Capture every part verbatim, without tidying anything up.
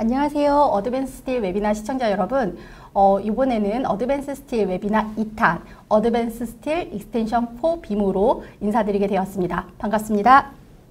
안녕하세요. 어드밴스 스틸 웨비나 시청자 여러분. 어, 이번에는 어드밴스 스틸 웨비나 이 탄, 어드밴스 스틸 익스텐션 사 빔으로 인사드리게 되었습니다. 반갑습니다.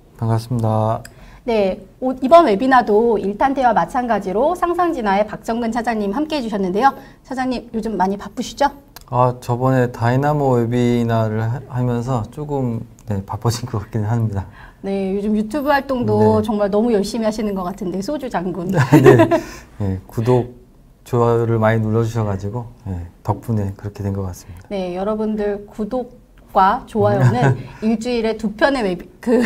반갑습니다. 네, 오, 이번 웨비나도 일 탄 때와 마찬가지로 상상진화의 박정근 차장님 함께 해주셨는데요. 차장님 요즘 많이 바쁘시죠? 아, 저번에 다이나모 웨비나를 하, 하면서 조금 네, 바빠진 것 같기는 합니다. 네, 요즘 유튜브 활동도 네. 정말 너무 열심히 하시는 것 같은데, 소주 장군. 네, 네, 구독, 좋아요를 많이 눌러주셔가지고 네, 덕분에 그렇게 된 것 같습니다. 네, 여러분들 구독과 좋아요는 일주일에 두 편의 웨비, 그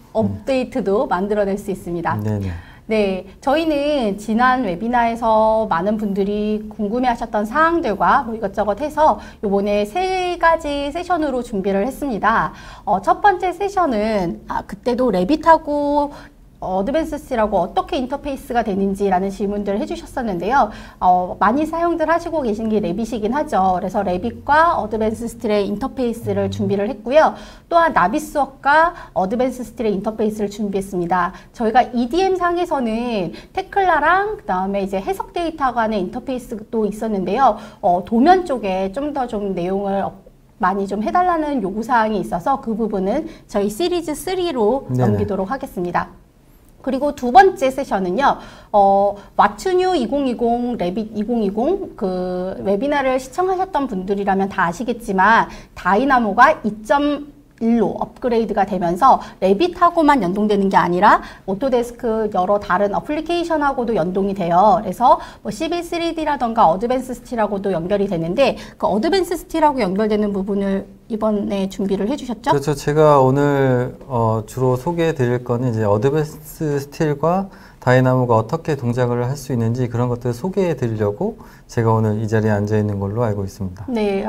업데이트도 만들어낼 수 있습니다. 네네. 네, 저희는 지난 웨비나에서 많은 분들이 궁금해하셨던 사항들과 뭐 이것저것 해서 요번에 세 가지 세션으로 준비를 했습니다. 어, 첫 번째 세션은 아, 그때도 레빗하고 어드밴스 스틸하고 어떻게 인터페이스가 되는지라는 질문들을 해주셨었는데요. 어, 많이 사용들 하시고 계신 게 레빗이긴 하죠. 그래서 레빗과 어드밴스 스틸의 인터페이스를 준비를 했고요. 또한 나비수업과 어드밴스 스틸의 인터페이스를 준비했습니다. 저희가 이디엠 상에서는 테클라랑 그 다음에 이제 해석 데이터 간의 인터페이스도 있었는데요. 어, 도면 쪽에 좀 더 좀 내용을 많이 좀 해달라는 요구사항이 있어서 그 부분은 저희 시리즈 삼로 네네. 넘기도록 하겠습니다. 그리고 두 번째 세션은요, 어, 왓츠뉴 이천이십, 레빗 이천이십, 그, 웨비나를 시청하셨던 분들이라면 다 아시겠지만, 다이나모가 이 점 일로 업그레이드가 되면서 레빗하고만 연동되는 게 아니라 오토데스크 여러 다른 어플리케이션하고도 연동이 돼요. 그래서 뭐 씨비 쓰리디라던가 어드밴스 스틸하고도 연결이 되는데 그 어드밴스 스틸하고 연결되는 부분을 이번에 준비를 해주셨죠? 그렇죠. 제가 오늘 어, 주로 소개해 드릴 거는 이제 어드밴스 스틸과 다이나모가 어떻게 동작을 할 수 있는지 그런 것들을 소개해 드리려고 제가 오늘 이 자리에 앉아 있는 걸로 알고 있습니다. 네,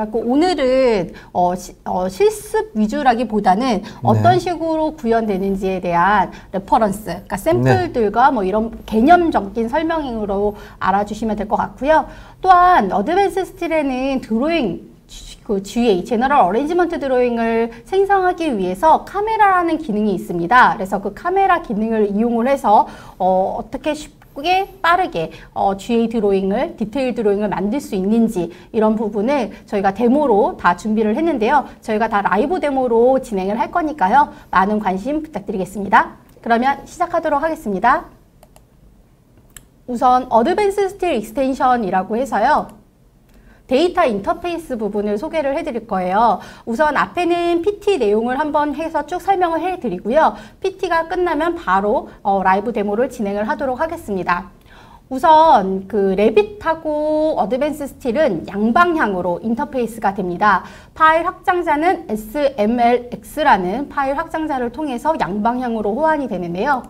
오늘은 어, 시, 어, 실습 위주라기보다는 어떤 네. 식으로 구현되는지에 대한 레퍼런스, 그러니까 샘플들과 네. 뭐 이런 개념적인 설명으로 알아주시면 될 것 같고요. 또한 어드밴스 스틸에는 드로잉 그 지에이, 제너럴 어레인지먼트 드로잉을 생성하기 위해서 카메라라는 기능이 있습니다. 그래서 그 카메라 기능을 이용을 해서 어, 어떻게 쉽게 빠르게 어, 지에이 드로잉을, 디테일 드로잉을 만들 수 있는지 이런 부분을 저희가 데모로 다 준비를 했는데요. 저희가 다 라이브 데모로 진행을 할 거니까요. 많은 관심 부탁드리겠습니다. 그러면 시작하도록 하겠습니다. 우선 어드밴스 스틸 익스텐션이라고 해서요. 데이터 인터페이스 부분을 소개를 해드릴 거예요. 우선 앞에는 피티 내용을 한번 해서 쭉 설명을 해드리고요. 피티가 끝나면 바로 어, 라이브 데모를 진행을 하도록 하겠습니다. 우선 그 레빗하고 어드밴스 스틸은 양방향으로 인터페이스가 됩니다. 파일 확장자는 에스엠엘엑스라는 파일 확장자를 통해서 양방향으로 호환이 되는데요.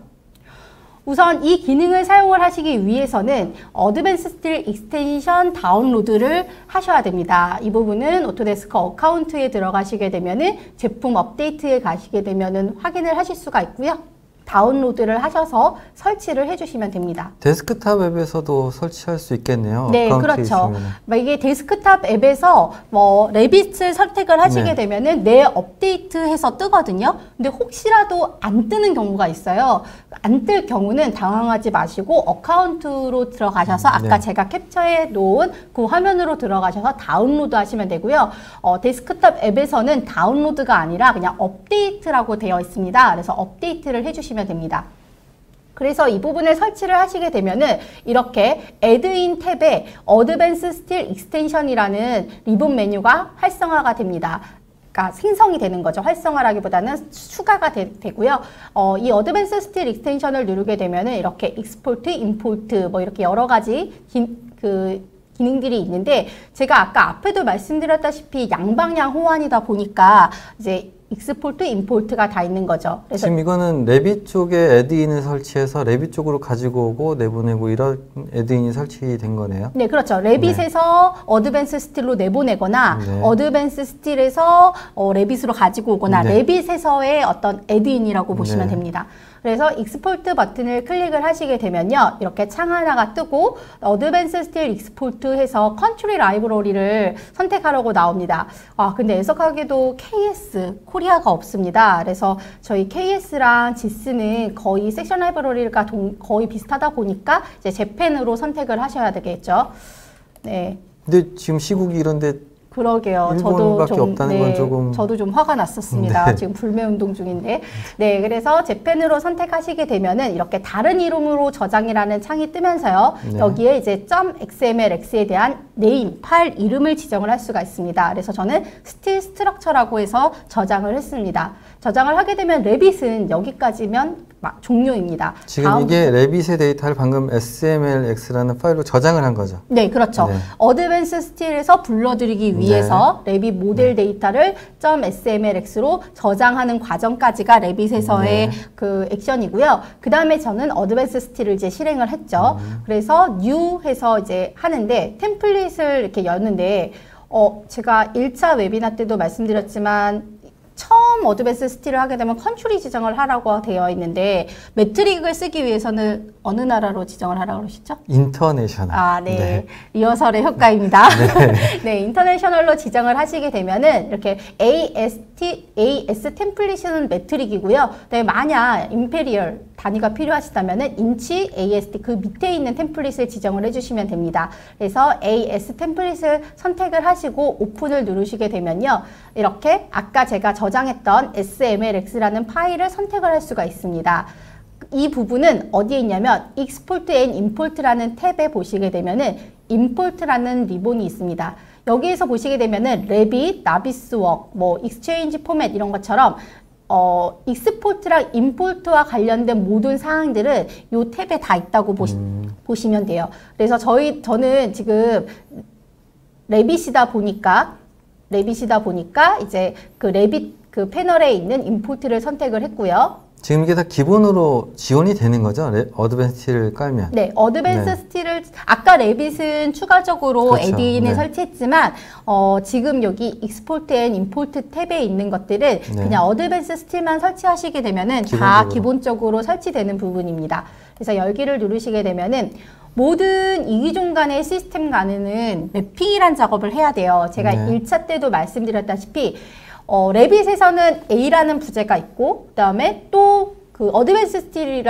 우선 이 기능을 사용을 하시기 위해서는 어드밴스 스틸 익스텐션 다운로드를 하셔야 됩니다. 이 부분은 오토데스크 어카운트에 들어가시게 되면은 제품 업데이트에 가시게 되면은 확인을 하실 수가 있고요. 다운로드를 하셔서 설치를 해주시면 됩니다. 데스크탑 앱에서도 설치할 수 있겠네요. 네, 그렇죠. 있으면은. 이게 데스크탑 앱에서 뭐 레빗을 선택을 하시게 네. 되면은 내 업데이트해서 뜨거든요. 근데 혹시라도 안 뜨는 경우가 있어요. 안 뜰 경우는 당황하지 마시고 어카운트로 들어가셔서 아까 네. 제가 캡처해 놓은 그 화면으로 들어가셔서 다운로드 하시면 되고요. 어, 데스크탑 앱에서는 다운로드가 아니라 그냥 업데이트라고 되어 있습니다. 그래서 업데이트를 해주시면 됩니다. 그래서 이 부분을 설치를 하시게 되면은 이렇게 애드인 탭에 어드밴스 스틸 익스텐션이라는 리본 메뉴가 활성화가 됩니다. 그러니까 생성이 되는 거죠. 활성화라기보다는 추가가 되, 되고요. 어, 이 어드밴스 스틸 익스텐션을 누르게 되면은 이렇게 익스포트, 임포트 뭐 이렇게 여러 가지 기, 그 기능들이 있는데 제가 아까 앞에도 말씀드렸다시피 양방향 호환이다 보니까 이제 익스포트, 임포트가 다 있는 거죠. 그래서 지금 이거는 레빗 쪽에 애드인을 설치해서 레빗 쪽으로 가지고 오고 내보내고 이런 애드인이 설치된 거네요. 네, 그렇죠. 레빗에서 네. 어드밴스 스틸로 내보내거나 네. 어드밴스 스틸에서 어, 레빗으로 가지고 오거나 네. 레빗에서의 어떤 애드인이라고 보시면 네. 됩니다. 그래서 익스포트 버튼을 클릭을 하시게 되면요. 이렇게 창 하나가 뜨고 어드밴스 스틸 익스포트 해서 컨트리 라이브러리를 선택하라고 나옵니다. 아, 근데 애석하게도 케이에스, 코리아 코리아가 없습니다. 그래서 저희 케이에스랑 지스는 거의 섹션 라이브러리가 동, 거의 비슷하다 보니까 이제 재팬으로 선택을 하셔야 되겠죠. 네. 근데 지금 시국이 이런데 그러게요. 저도 일본밖에 좀, 없다는 네, 건 조금 저도 좀 화가 났었습니다. 네. 지금 불매 운동 중인데. 네, 그래서 재팬으로 선택하시게 되면은 이렇게 다른 이름으로 저장이라는 창이 뜨면서요. 네. 여기에 이제 .xmlx에 대한 네임, 파일 이름을 지정을 할 수가 있습니다. 그래서 저는 스틸 스트럭처라고 해서 저장을 했습니다. 저장을 하게 되면 레빗은 여기까지면 종료입니다. 지금 다음, 이게 레빗의 데이터를 방금 에스엠엘엑스라는 파일로 저장을 한 거죠. 네, 그렇죠. 네. 어드밴스 스틸에서 불러들이기 위해서 네. 레빗 모델 데이터를 .에스엠엘엑스로 저장하는 과정까지가 레빗에서의 네. 그 액션이고요. 그 다음에 저는 어드밴스 스틸을 이제 실행을 했죠. 음. 그래서 new 해서 이제 하는데 템플릿을 이렇게 여는데 어, 제가 일 차 웨비나 때도 말씀드렸지만 처음 어드밴스 스틸을 하게 되면 컨트리 지정을 하라고 되어 있는데 매트릭을 쓰기 위해서는 어느 나라로 지정을 하라고 그러시죠? 인터내셔널. 아, 네. 네. 리허설의 효과입니다. 네. 네, 인터내셔널로 지정을 하시게 되면은 이렇게 에이에스티, 에이에스 템플릿은 매트릭이고요. 네, 만약 임페리얼 단위가 필요하시다면은 인치, 에이에스티 그 밑에 있는 템플릿을 지정을 해주시면 됩니다. 그래서 에이에스 템플릿을 선택을 하시고 오픈을 누르시게 되면요. 이렇게 아까 제가 저장했던 에스엠엘엑스라는 파일을 선택을 할 수가 있습니다. 이 부분은 어디에 있냐면 Export and Import라는 탭에 보시게 되면은 Import라는 리본이 있습니다. 여기에서 보시게 되면은 레빗, 나비스웍, 뭐 익스체인지 포맷 이런 것처럼 어, 익스포트랑 임포트와 관련된 모든 사항들은 이 탭에 다 있다고 보시, 음. 보시면 돼요. 그래서 저희 저는 지금 레빗이다 보니까 레빗이다 보니까 이제 그 레빗 그 패널에 있는 임포트를 선택을 했고요. 지금 이게 다 기본으로 지원이 되는 거죠? 레, 어드밴스 스틸을 깔면. 네, 어드밴스 네. 스틸을 아까 레빗은 추가적으로 그렇죠. 에딘을 네. 설치했지만 어, 지금 여기 익스포트 앤 임포트 탭에 있는 것들은 네. 그냥 어드밴스 스틸만 설치하시게 되면은 기본적으로. 다 기본적으로 설치되는 부분입니다. 그래서 열기를 누르시게 되면은 모든 이기종 간의 시스템 간에는 매핑이란 작업을 해야 돼요. 제가 네. 일 차 때도 말씀드렸다시피 어, 레빗에서는 A라는 부제가 있고 그 다음에 또 그 어드밴스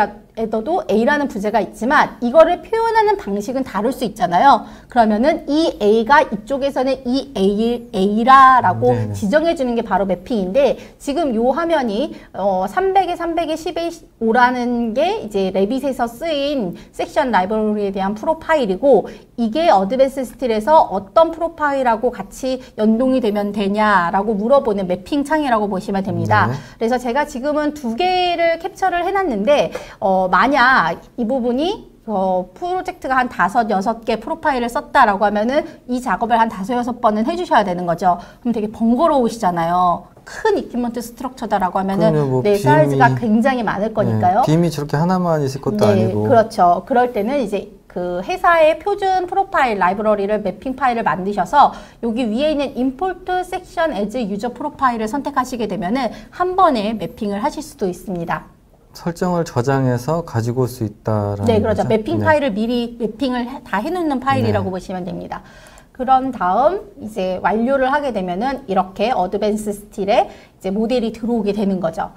스틸에서도 A라는 부제가 있지만 이거를 표현하는 방식은 다를 수 있잖아요. 그러면은 이 A가 이쪽에서는 이 A, A라라고 네네. 지정해 주는 게 바로 매핑인데 지금 요 화면이 어, 삼백에 삼백에 십에 오라는 게 이제 레빗에서 쓰인 섹션 라이브러리에 대한 프로파일이고 이게 어드밴스 스틸에서 어떤 프로파일하고 같이 연동이 되면 되냐라고 물어보는 매핑 창이라고 보시면 됩니다. 네. 그래서 제가 지금은 두 개를 캡처를 해놨는데 어, 만약 이 부분이 어, 프로젝트가 한 다섯, 여섯 개 프로파일을 썼다라고 하면은 이 작업을 한 다섯, 여섯 번은 해주셔야 되는 거죠. 그럼 되게 번거로우시잖아요. 큰 이퀴먼트 스트럭처다라고 하면은 뭐 네, 빔이, 사이즈가 굉장히 많을 거니까요. 네, 빔이 저렇게 하나만 있을 것도 네, 아니고. 그렇죠. 그럴 때는 이제 그 회사의 표준 프로파일 라이브러리를 매핑 파일을 만드셔서 여기 위에 있는 Import Section as User 프로파일을 선택하시게 되면은 한 번에 매핑을 하실 수도 있습니다. 설정을 저장해서 가지고 올 수 있다라는 네, 그렇죠. 거죠? 매핑 네. 파일을 미리 매핑을 해- 다 해놓는 파일이라고 네. 보시면 됩니다. 그런 다음 이제 완료를 하게 되면은 이렇게 어드밴스 스틸에 이제 모델이 들어오게 되는 거죠.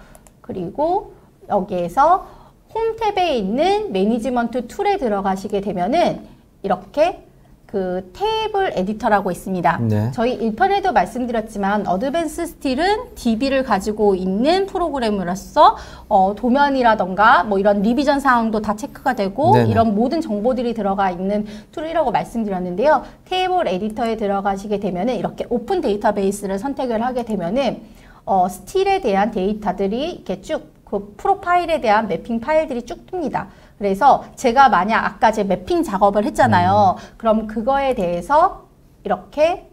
그리고 여기에서 홈 탭에 있는 매니지먼트 툴에 들어가시게 되면은 이렇게 그 테이블 에디터라고 있습니다. 네. 저희 일 편에도 말씀드렸지만 어드밴스 스틸은 디비를 가지고 있는 프로그램으로서 어, 도면이라던가 뭐 이런 리비전 사항도 다 체크가 되고 네네. 이런 모든 정보들이 들어가 있는 툴이라고 말씀드렸는데요. 테이블 에디터에 들어가시게 되면은 이렇게 오픈 데이터베이스를 선택을 하게 되면은 어, 스틸에 대한 데이터들이 이렇게 쭉 그 프로파일에 대한 매핑 파일들이 쭉 뜹니다. 그래서 제가 만약 아까 제 매핑 작업을 했잖아요. 음. 그럼 그거에 대해서 이렇게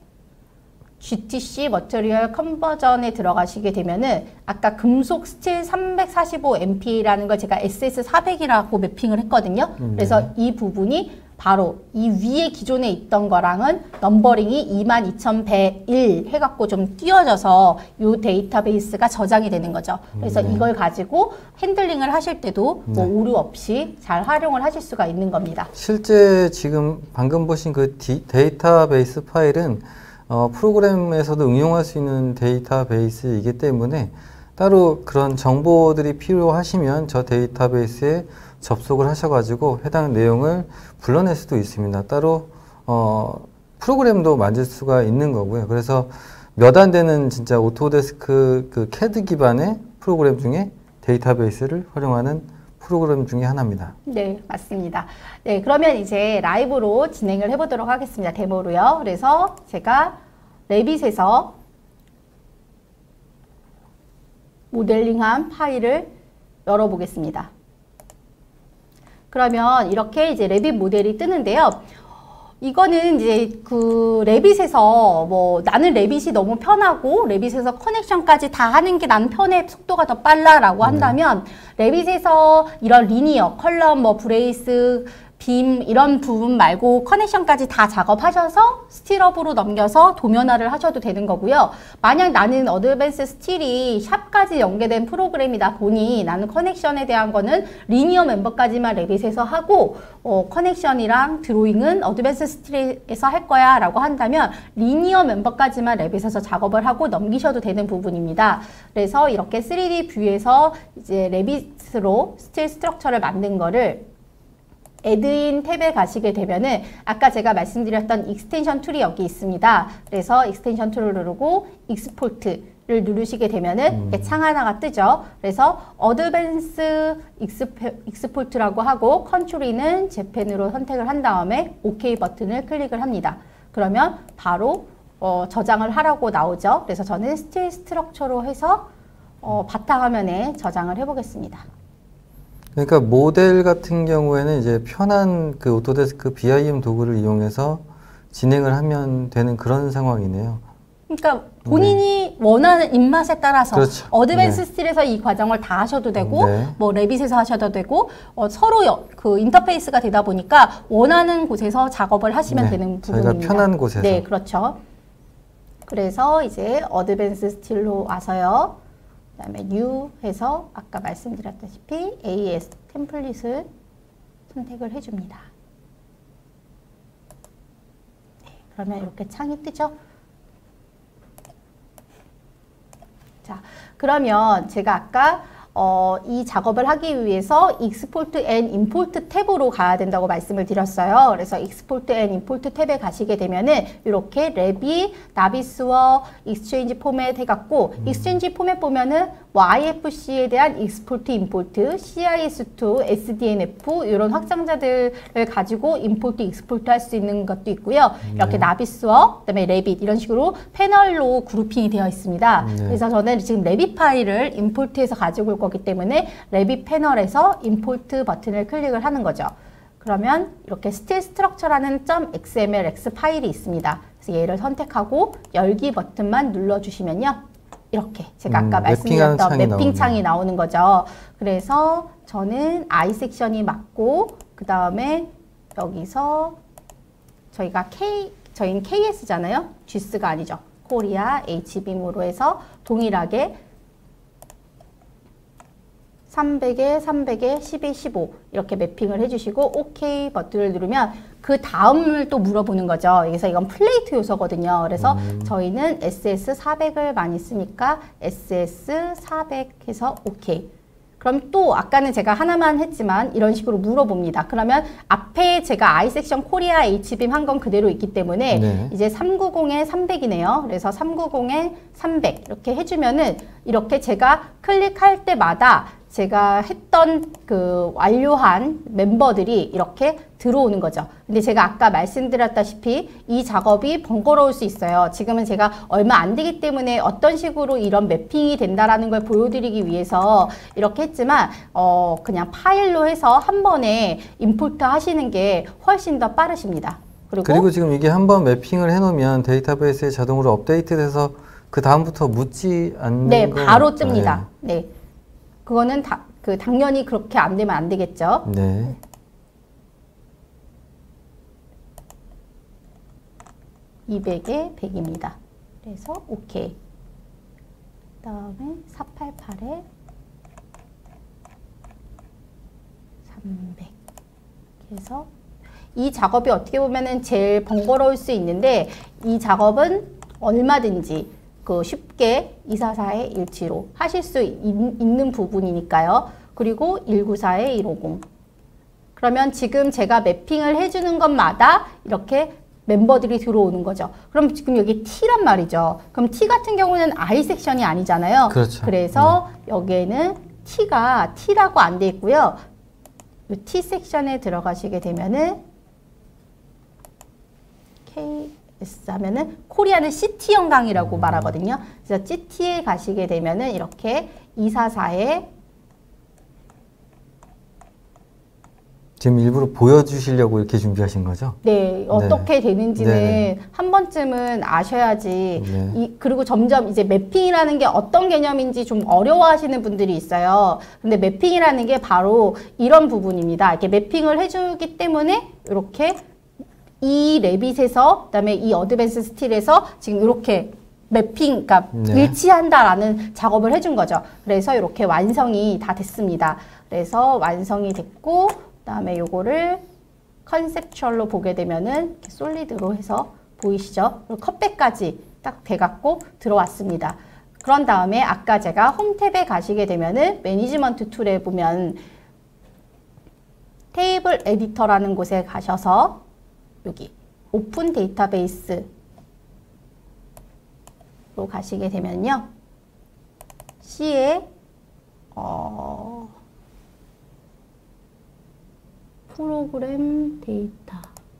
지티씨 머티리얼 컨버전에 들어가시게 되면은 아까 금속 스틸 삼백사십오 엠피라는 걸 제가 에스에스 사백이라고 매핑을 했거든요. 음, 그래서 네. 이 부분이 바로 이 위에 기존에 있던 거랑은 넘버링이 이만 이천백일 해갖고 좀 띄워져서 이 데이터베이스가 저장이 되는 거죠. 그래서 네. 이걸 가지고 핸들링을 하실 때도 뭐 네. 오류 없이 잘 활용을 하실 수가 있는 겁니다. 실제 지금 방금 보신 그 디, 데이터베이스 파일은 어, 프로그램에서도 응용할 수 있는 데이터베이스이기 때문에 따로 그런 정보들이 필요하시면 저 데이터베이스에 접속을 하셔가지고 해당 내용을 불러낼 수도 있습니다. 따로 어, 프로그램도 만들 수가 있는 거고요. 그래서 몇 안 되는 진짜 오토데스크 그 캐드 기반의 프로그램 중에 데이터베이스를 활용하는 프로그램 중에 하나입니다. 네, 맞습니다. 네, 그러면 이제 라이브로 진행을 해보도록 하겠습니다. 데모로요. 그래서 제가 레빗에서 모델링한 파일을 열어보겠습니다. 그러면 이렇게 이제 레빗 모델이 뜨는데요. 이거는 이제 그 레빗에서 뭐 나는 레빗이 너무 편하고 레빗에서 커넥션까지 다 하는 게 난 편해, 속도가 더 빨라라고 한다면 레빗에서 이런 리니어, 컬럼, 뭐 브레이스, 빔 이런 부분 말고 커넥션까지 다 작업하셔서 스틸업으로 넘겨서 도면화를 하셔도 되는 거고요. 만약 나는 어드밴스 스틸이 샵까지 연계된 프로그램이다 보니 나는 커넥션에 대한 거는 리니어 멤버까지만 레빗에서 하고 어, 커넥션이랑 드로잉은 어드밴스 스틸에서 할 거야 라고 한다면 리니어 멤버까지만 레빗에서 작업을 하고 넘기셔도 되는 부분입니다. 그래서 이렇게 쓰리디 뷰에서 이제 레빗으로 스틸 스트럭처를 만든 거를 애드인 탭에 가시게 되면은 아까 제가 말씀드렸던 익스텐션 툴이 여기 있습니다. 그래서 익스텐션 툴을 누르고 익스포트를 누르시게 되면은 음. 이렇게 창 하나가 뜨죠. 그래서 어드밴스 익스포트라고 하고 컨트리는 재팬으로 선택을 한 다음에 오케이 버튼을 클릭을 합니다. 그러면 바로 어, 저장을 하라고 나오죠. 그래서 저는 스틸 스트럭처로 해서 어, 바탕화면에 저장을 해보겠습니다. 그러니까 모델 같은 경우에는 이제 편한 그 오토데스크 비아이엠 도구를 이용해서 진행을 하면 되는 그런 상황이네요. 그러니까 본인이 네. 원하는 입맛에 따라서 그렇죠. 어드밴스 네. 스틸에서 이 과정을 다 하셔도 되고 네. 뭐 레빗에서 하셔도 되고 어, 서로 여, 그 인터페이스가 되다 보니까 원하는 곳에서 작업을 하시면 네. 되는 부분입니다. 저희가 편한 곳에서. 네, 그렇죠. 그래서 이제 어드밴스 스틸로 와서요. 그다음에 New 해서 아까 말씀드렸다시피 에이에스 템플릿을 선택을 해줍니다. 네, 그러면 이렇게 창이 뜨죠? 자, 그러면 제가 아까 어, 이 작업을 하기 위해서 Export and Import 탭으로 가야 된다고 말씀을 드렸어요. 그래서 Export and Import 탭에 가시게 되면은 이렇게 레빗, 나비스워, 익스체인지 포맷 해갖고 음. 익스체인지 포맷 보면은 뭐 아이에프씨에 대한 Export, Import, 씨아이에스 투, 에스디엔에프 이런 확장자들을 가지고 Import, Export 할 수 있는 것도 있고요. 네. 이렇게 나비스워, 그다음에 레빗 이런 식으로 패널로 그룹핑이 되어 있습니다. 네. 그래서 저는 지금 레빗 파일을 임포트해서 가지고 올 거기 때문에 레빗 패널에서 임포트 버튼을 클릭을 하는 거죠. 그러면 이렇게 스틸 스트럭처라는 .xmlx 파일이 있습니다. 그래서 얘를 선택하고 열기 버튼만 눌러주시면요. 이렇게 제가 아까 음, 말씀드렸던 창이 매핑 창이 나오는 거죠. 그래서 저는 I 섹션이 맞고 그 다음에 여기서 저희가 K, 저희는 케이에스잖아요. 지스가 아니죠. 코리아 H빔으로 해서 동일하게 삼백에 삼백에 십에 십오 이렇게 매핑을 해주시고 OK 버튼을 누르면 그 다음을 또 물어보는 거죠. 그래서 이건 플레이트 요소거든요. 그래서 음. 저희는 에스에스 사백을 많이 쓰니까 에스에스 사백 해서 OK. 그럼 또 아까는 제가 하나만 했지만 이런 식으로 물어봅니다. 그러면 앞에 제가 I 섹션 코리아 H빔 한 건 그대로 있기 때문에 네. 이제 삼백구십에 삼백이네요. 그래서 삼백구십에 삼백 이렇게 해주면은 이렇게 제가 클릭할 때마다 제가 했던 그 완료한 멤버들이 이렇게 들어오는 거죠. 근데 제가 아까 말씀드렸다시피 이 작업이 번거로울 수 있어요. 지금은 제가 얼마 안 되기 때문에 어떤 식으로 이런 매핑이 된다라는 걸 보여드리기 위해서 이렇게 했지만 어 그냥 파일로 해서 한 번에 임포트 하시는 게 훨씬 더 빠르십니다. 그리고, 그리고 지금 이게 한번 매핑을 해놓으면 데이터베이스에 자동으로 업데이트돼서 그 다음부터 묻지 않는 네, 거 바로 뜹니다. 네. 네. 그거는 다, 그 당연히 그렇게 안 되면 안 되겠죠. 네. 이백에 백입니다. 그래서 오케이. 그 다음에 사백팔십팔에 삼백. 그래서 이 작업이 어떻게 보면은 제일 번거로울 수 있는데 이 작업은 얼마든지 그 쉽게 이사사의 일치로 하실 수 있, 있는 부분이니까요. 그리고 일구사의 일오공. 그러면 지금 제가 매핑을 해주는 것마다 이렇게 멤버들이 들어오는 거죠. 그럼 지금 여기 T란 말이죠. 그럼 T 같은 경우는 I 섹션이 아니잖아요. 그렇죠. 그래서 네. 여기에는 T가 T라고 안 돼 있고요. 이 T 섹션에 들어가시게 되면은 케이에스 하면은 코리아는 씨티 영광이라고 음. 말하거든요. 그래서 씨티에 가시게 되면은 이렇게 이사사에 지금 일부러 보여주시려고 이렇게 준비하신 거죠? 네, 어떻게 네. 되는지는 네. 한 번쯤은 아셔야지. 네. 이, 그리고 점점 이제 매핑이라는 게 어떤 개념인지 좀 어려워하시는 분들이 있어요. 근데 매핑이라는 게 바로 이런 부분입니다. 이렇게 매핑을 해주기 때문에 이렇게 이 레빗에서 그다음에 이 어드밴스 스틸에서 지금 이렇게 매핑, 그러니까 네. 일치한다라는 작업을 해준 거죠. 그래서 이렇게 완성이 다 됐습니다. 그래서 완성이 됐고. 그다음에 요거를 컨셉추얼로 보게 되면은 이렇게 솔리드로 해서 보이시죠? 그리고 컷백까지 딱 돼갖고 들어왔습니다. 그런 다음에 아까 제가 홈 탭에 가시게 되면은 매니지먼트 툴에 보면 테이블 에디터라는 곳에 가셔서 여기 오픈 데이터베이스로 가시게 되면요. C에 어 프로그램 데이터.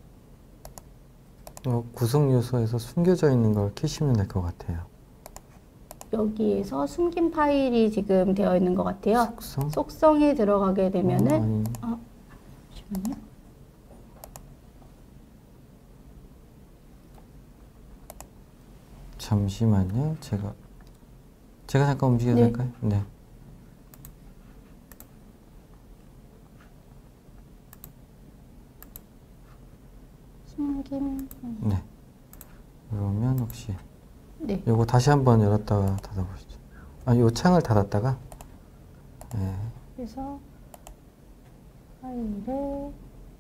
어, 구성 요소에서 숨겨져 있는 걸 키시면 될 것 같아요. 여기에서 숨긴 파일이 지금 되어 있는 것 같아요. 속성? 속성에 들어가게 되면은 어, 아, 잠시만요. 잠시만요. 제가 제가 잠깐 움직여도 네. 될까요? 네. 숨김. 네. 그러면 혹시 네. 요거 다시 한번 열었다가 닫아보시죠. 아, 요 창을 닫았다가 네. 그래서 파일을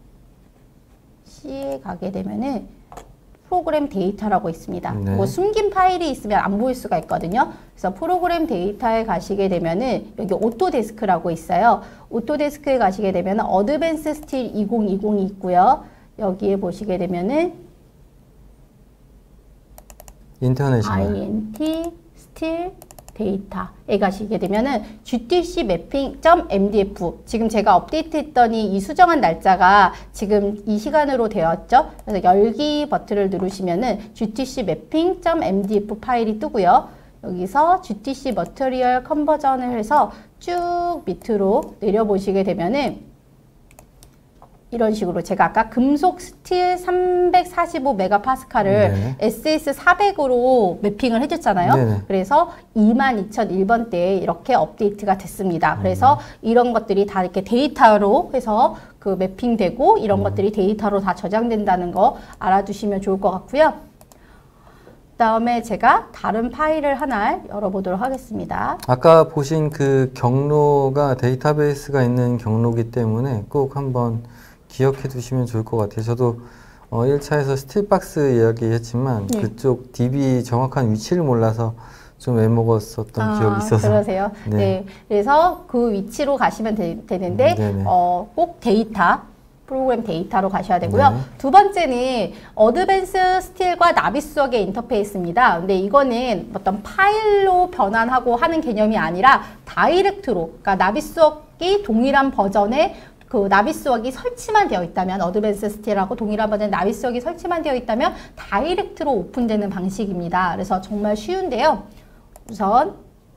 C에 가게 되면은 프로그램 데이터라고 있습니다. 네. 뭐 숨긴 파일이 있으면 안 보일 수가 있거든요. 그래서 프로그램 데이터에 가시게 되면은 여기 오토데스크라고 있어요. 오토데스크에 가시게 되면은 어드밴스 스틸 이천이십이 있고요. 여기에 보시게 되면은 인터내셔널 아이엔티 스틸 데이터에 가시게 되면은 지티씨 매핑.엠디에프 지금 제가 업데이트했더니 이 수정한 날짜가 지금 이 시간으로 되었죠. 그래서 열기 버튼을 누르시면은 지티씨 매핑.엠디에프 파일이 뜨고요. 여기서 지티씨 머터리얼 컨버전을 해서 쭉 밑으로 내려보시게 되면은 이런 식으로 제가 아까 금속 스틸 삼백사십오 메가파스칼을 네. 에스에스 사백으로 매핑을 해줬잖아요. 네네. 그래서 이만 이천일 번대에 이렇게 업데이트가 됐습니다. 그래서 음. 이런 것들이 다 이렇게 데이터로 해서 그 매핑되고 이런 음. 것들이 데이터로 다 저장된다는 거 알아두시면 좋을 것 같고요. 그다음에 제가 다른 파일을 하나 열어보도록 하겠습니다. 아까 보신 그 경로가 데이터베이스가 있는 경로기 때문에 꼭 한번 기억해 두시면 좋을 것 같아요. 저도 어, 일 차에서 스틸박스 이야기했지만 네. 그쪽 디비 정확한 위치를 몰라서 좀 애먹었었던 아, 기억이 있어서. 그러세요? 네. 네. 그래서 그 위치로 가시면 되, 되는데 음, 어, 꼭 데이터, 프로그램 데이터로 가셔야 되고요. 네. 두 번째는 어드밴스 스틸과 나비수역의 인터페이스입니다. 근데 이거는 어떤 파일로 변환하고 하는 개념이 아니라 다이렉트로, 그러니까 나비수역이 동일한 버전의 그 나비수역이 설치만 되어 있다면 어드밴스 스틸하고 동일한 버전의 나비수역이 설치만 되어 있다면 다이렉트로 오픈되는 방식입니다. 그래서 정말 쉬운데요. 우선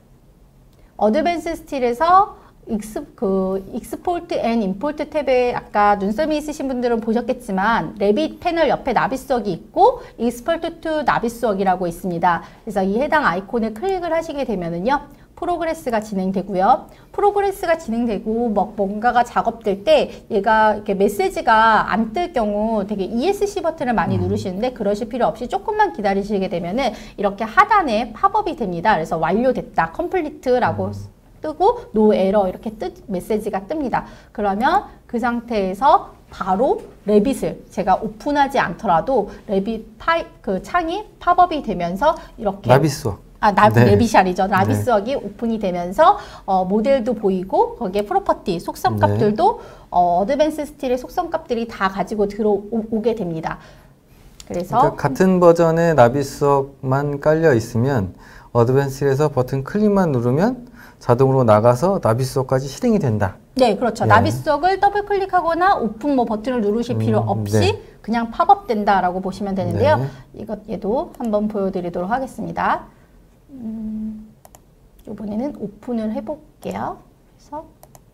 어드밴스 스틸에서 익스, 그 익스포트 앤 임포트 탭에 아까 눈썰미 있으신 분들은 보셨겠지만 레빗 패널 옆에 나비수역이 있고 익스포트 투 나비수역이라고 있습니다. 그래서 이 해당 아이콘을 클릭을 하시게 되면은요. 프로그레스가 진행되고요. 프로그레스가 진행되고 뭐 뭔가가 작업될 때 얘가 이렇게 메시지가 안 뜰 경우 되게 이에스씨 버튼을 많이 음. 누르시는데 그러실 필요 없이 조금만 기다리시게 되면은 이렇게 하단에 팝업이 됩니다. 그래서 완료됐다, 컴플리트라고 음. 뜨고 노 에러 이렇게 뜨, 메시지가 뜹니다. 그러면 그 상태에서 바로 레빗을 제가 오픈하지 않더라도 레빗 파이, 그 창이 팝업이 되면서 이렇게 나비수억. 아, 나, 네. 레빗이 아니죠. 나비수억이 네. 오픈이 되면서 어, 모델도 보이고 거기에 프로퍼티, 속성값들도 네. 어, 어드밴스 스틸의 속성값들이 다 가지고 들어오게 됩니다. 그래서 그러니까 같은 버전의 나비수억만 깔려 있으면 어드밴스에서 버튼 클릭만 누르면 자동으로 나가서 나비수억까지 실행이 된다. 네, 그렇죠. 네. 나비수억을 더블 클릭하거나 오픈 뭐 버튼을 누르실 필요 음, 없이 네. 그냥 팝업 된다라고 보시면 되는데요. 네. 이것 얘도 한번 보여드리도록 하겠습니다. 음, 이번에는 오픈을 해볼게요. 그래서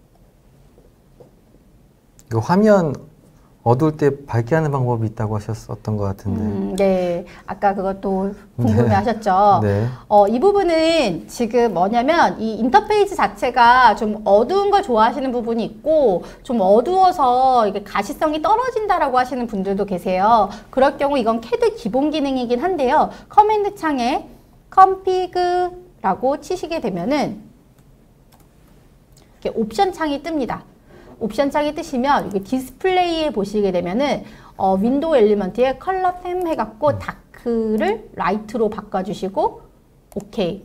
이 화면 어두울 때 밝게 하는 방법이 있다고 하셨었던 것 같은데. 음, 네, 아까 그것도 궁금해하셨죠. 네. 어, 이 부분은 지금 뭐냐면 이 인터페이스 자체가 좀 어두운 걸 좋아하시는 부분이 있고 좀 어두워서 이게 가시성이 떨어진다라고 하시는 분들도 계세요. 그럴 경우 이건 캐드 기본 기능이긴 한데요. 커맨드 창에 config라고 치시게 되면은 이렇게 옵션 창이 뜹니다. 옵션 창이 뜨시면 이게 디스플레이에 보시게 되면은 어, 윈도우 엘리먼트에 컬러 템 해갖고 다크를 라이트로 바꿔주시고 오케이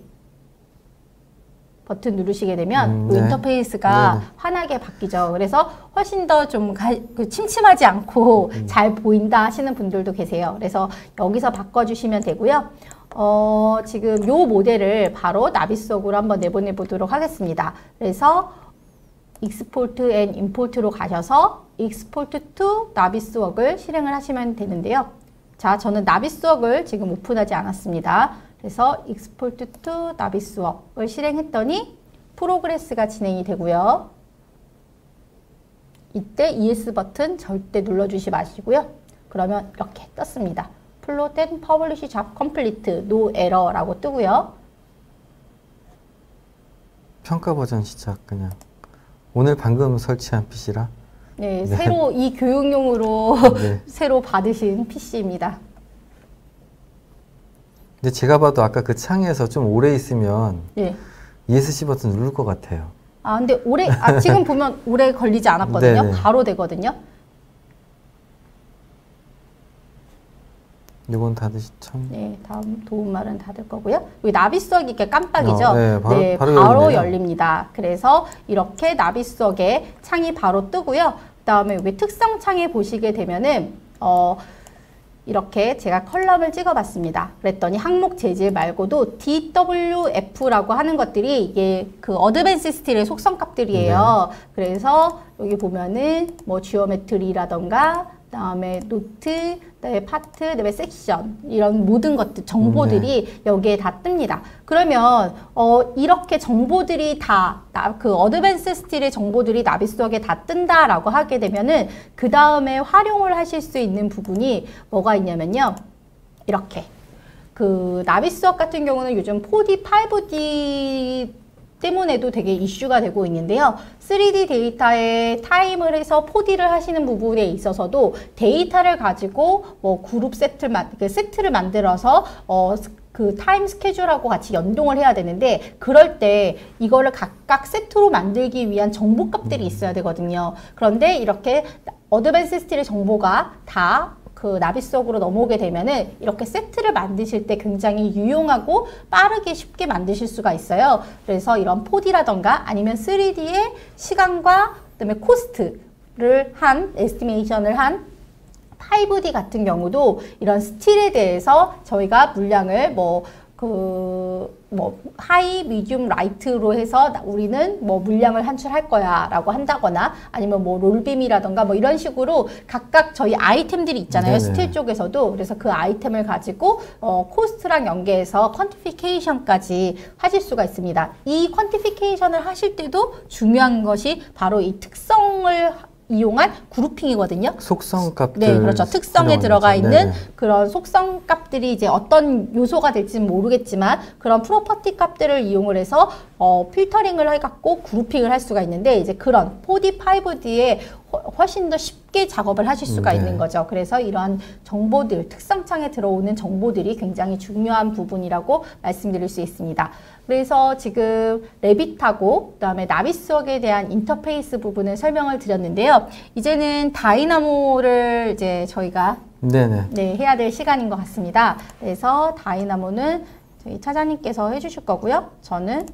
버튼 누르시게 되면 음, 네. 네. 인터페이스가 네. 환하게 바뀌죠. 그래서 훨씬 더 좀 그 침침하지 않고 음. 잘 보인다 하시는 분들도 계세요. 그래서 여기서 바꿔주시면 되고요. 어, 지금 요 모델을 바로 나비수억으로 한번 내보내 보도록 하겠습니다. 그래서 익스포트 앤 임포트로 가셔서 익스포트 투 나비수억을 실행을 하시면 되는데요. 자, 저는 나비수억을 지금 오픈하지 않았습니다. 그래서 익스포트 투 나비수억을 실행했더니 프로그레스가 진행이 되고요. 이때 이에스 버튼 절대 눌러주시 마시고요. 그러면 이렇게 떴습니다. 플롯 앤 퍼블리시 잡 컴플리트 노 에러라고 뜨고요. 평가 버전 시작 그냥. 오늘 방금 설치한 피시라. 네, 네. 새로 이 교육용으로 네. 새로 받으신 피시입니다. 근데 제가 봐도 아까 그 창에서 좀 오래 있으면 네. 이에스씨 버튼 누를 것 같아요. 아, 근데 오래, 아, 지금 보면 오래 걸리지 않았거든요. 네네. 바로 되거든요. 이건 다들 참. 네, 다음 도움말은 닫을 거고요. 여기 나비수억이 이렇게 깜빡이죠? 어, 네, 바로, 네, 바로, 바로 열리네요. 열립니다. 그래서 이렇게 나비수억에 창이 바로 뜨고요. 그 다음에 여기 특성 창에 보시게 되면은, 어, 이렇게 제가 컬럼을 찍어봤습니다. 그랬더니 항목 재질 말고도 디더블유에프라고 하는 것들이 이게 그 어드밴스 스틸의 속성값들이에요. 네. 그래서 여기 보면은 뭐 지오메트리라던가 그다음에 노트, 그다음에 파트, 그다음에 섹션 이런 모든 것들 정보들이 네. 여기에 다 뜹니다. 그러면 어 이렇게 정보들이 다 그 어드밴스 스틸의 정보들이 나비수억에 다 뜬다라고 하게 되면은 그 다음에 활용을 하실 수 있는 부분이 뭐가 있냐면요. 이렇게 그 나비수억 같은 경우는 요즘 포디, 파이브디 때문에도 되게 이슈가 되고 있는데요. 쓰리디 데이터에 타임을 해서 포디를 하시는 부분에 있어서도 데이터를 가지고 뭐 그룹 세트를, 그 세트를 만들어서 어, 그 타임 스케줄하고 같이 연동을 해야 되는데 그럴 때 이거를 각각 세트로 만들기 위한 정보값들이 있어야 되거든요. 그런데 이렇게 어드밴스 스틸의 정보가 다 그 나비수억으로 넘어오게 되면은 이렇게 세트를 만드실 때 굉장히 유용하고 빠르게 쉽게 만드실 수가 있어요. 그래서 이런 포디라던가 아니면 쓰리디의 시간과 그다음에 코스트를 한 에스티메이션을 한 파이브디 같은 경우도 이런 스틸에 대해서 저희가 물량을 뭐 그 뭐 하이, 미디움, 라이트로 해서 우리는 뭐 물량을 환출할 거야 라고 한다거나 아니면 뭐 롤빔이라던가 뭐 이런 식으로 각각 저희 아이템들이 있잖아요. 네네. 스틸 쪽에서도. 그래서 그 아이템을 가지고 어 코스트랑 연계해서 퀀티피케이션까지 하실 수가 있습니다. 이 퀀티피케이션을 하실 때도 중요한 것이 바로 이 특성을 이용한 그룹핑이거든요. 속성 값들. 네, 그렇죠. 특성에 들어가 있는 네네. 그런 속성 값들이 이제 어떤 요소가 될지는 모르겠지만 그런 프로퍼티 값들을 이용을 해서 어, 필터링을 해갖고 그룹핑을 할 수가 있는데 이제 그런 포디 파이브 디에 훨씬 더 쉽게 작업을 하실 수가 네. 있는 거죠. 그래서 이런 정보들, 특성창에 들어오는 정보들이 굉장히 중요한 부분이라고 말씀드릴 수 있습니다. 그래서 지금 레빗하고 그다음에 나비수억에 대한 인터페이스 부분을 설명을 드렸는데요. 이제는 다이나모를 이제 저희가 네네. 네, 해야 될 시간인 것 같습니다. 그래서 다이나모는 저희 차장님께서 해주실 거고요. 저는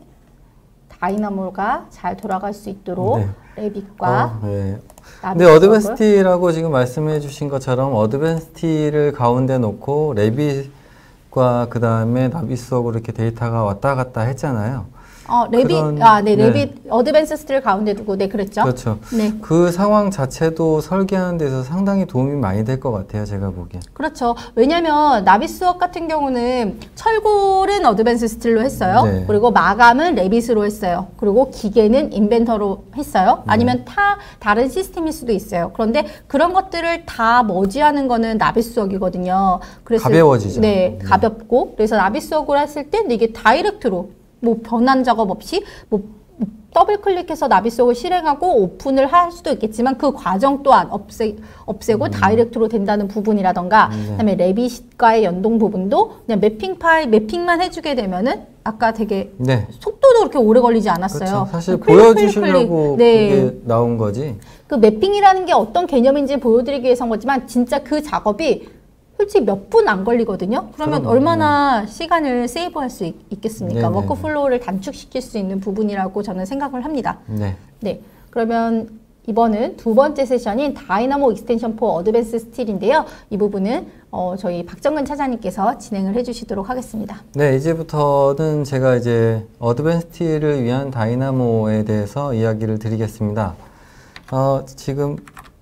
다이나모가 잘 돌아갈 수 있도록 네. 레빗과 어, 네. 나비수억을 근데 어드밴스티라고 지금 말씀해 주신 것처럼 어드밴스티를 가운데 놓고 레빗과 그 다음에 나비수억으로 이렇게 데이터가 왔다 갔다 했잖아요. 어, 레빗, 그런- 아, 네, 네. 레빗, 어드밴스 스틸 가운데 두고, 네, 그랬죠? 그렇죠. 네. 그 상황 자체도 설계하는 데서 상당히 도움이 많이 될 것 같아요, 제가 보기엔. 그렇죠. 왜냐면, 나비수억 같은 경우는 철골은 어드밴스 스틸로 했어요. 네. 그리고 마감은 레빗으로 했어요. 그리고 기계는 인벤터로 했어요. 아니면 타, 다른 시스템일 수도 있어요. 그런데 그런 것들을 다 머지하는 거는 나비수억이거든요. 그래서 가벼워지죠. 네, 네. 가볍고. 그래서 나비수억으로 했을 때 이게 다이렉트로 뭐 변환 작업 없이 뭐 더블 클릭해서 나비수억을 실행하고 오픈을 할 수도 있겠지만 그 과정 또한 없애, 없애고 음. 다이렉트로 된다는 부분이라던가 네. 그다음에 레빗과의 연동 부분도 그냥 매핑 파일 매핑만 해주게 되면은 아까 되게 네. 속도도 그렇게 오래 걸리지 않았어요. 그렇죠. 사실 클릭, 클릭, 보여주시려고 클릭. 네. 그게 나온 거지. 그 매핑이라는 게 어떤 개념인지 보여드리기 위해서인 거지만 진짜 그 작업이 솔직히 몇 분 안 걸리거든요. 그러면 그럼요. 얼마나 시간을 세이브할 수 있, 있겠습니까? 네네네. 워크플로우를 단축시킬 수 있는 부분이라고 저는 생각을 합니다. 네. 네, 그러면 이번은 두 번째 세션인 다이나모 익스텐션 포 어드밴스 스틸인데요. 이 부분은 어, 저희 박정근 차장님께서 진행을 해주시도록 하겠습니다. 네, 이제부터는 제가 이제 어드밴스티를 위한 다이나모에 대해서 이야기를 드리겠습니다. 어, 지금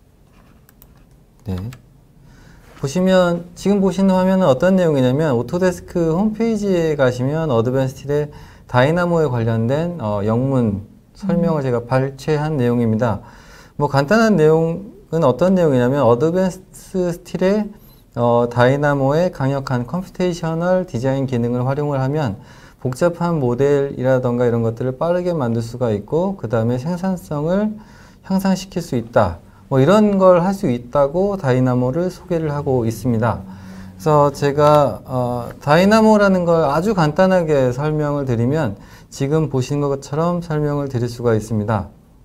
네. 보시면 지금 보시는 화면은 어떤 내용이냐면 오토데스크 홈페이지에 가시면 어드밴스틸의 다이나모에 관련된 어, 영문 설명을 제가 발췌한 내용입니다. 뭐 간단한 내용은 어떤 내용이냐면 어드밴스 스틸의 어, 다이나모의 강력한 컴퓨테이셔널 디자인 기능을 활용을 하면 복잡한 모델이라던가 이런 것들을 빠르게 만들 수가 있고 그 다음에 생산성을 향상시킬 수 있다. 뭐 이런 걸 할 수 있다고 다이나모를 소개를 하고 있습니다. 그래서 제가 어, 다이나모라는 걸 아주 간단하게 설명을 드리면 지금 보시는 것처럼 설명을 드릴 수가 있습니다.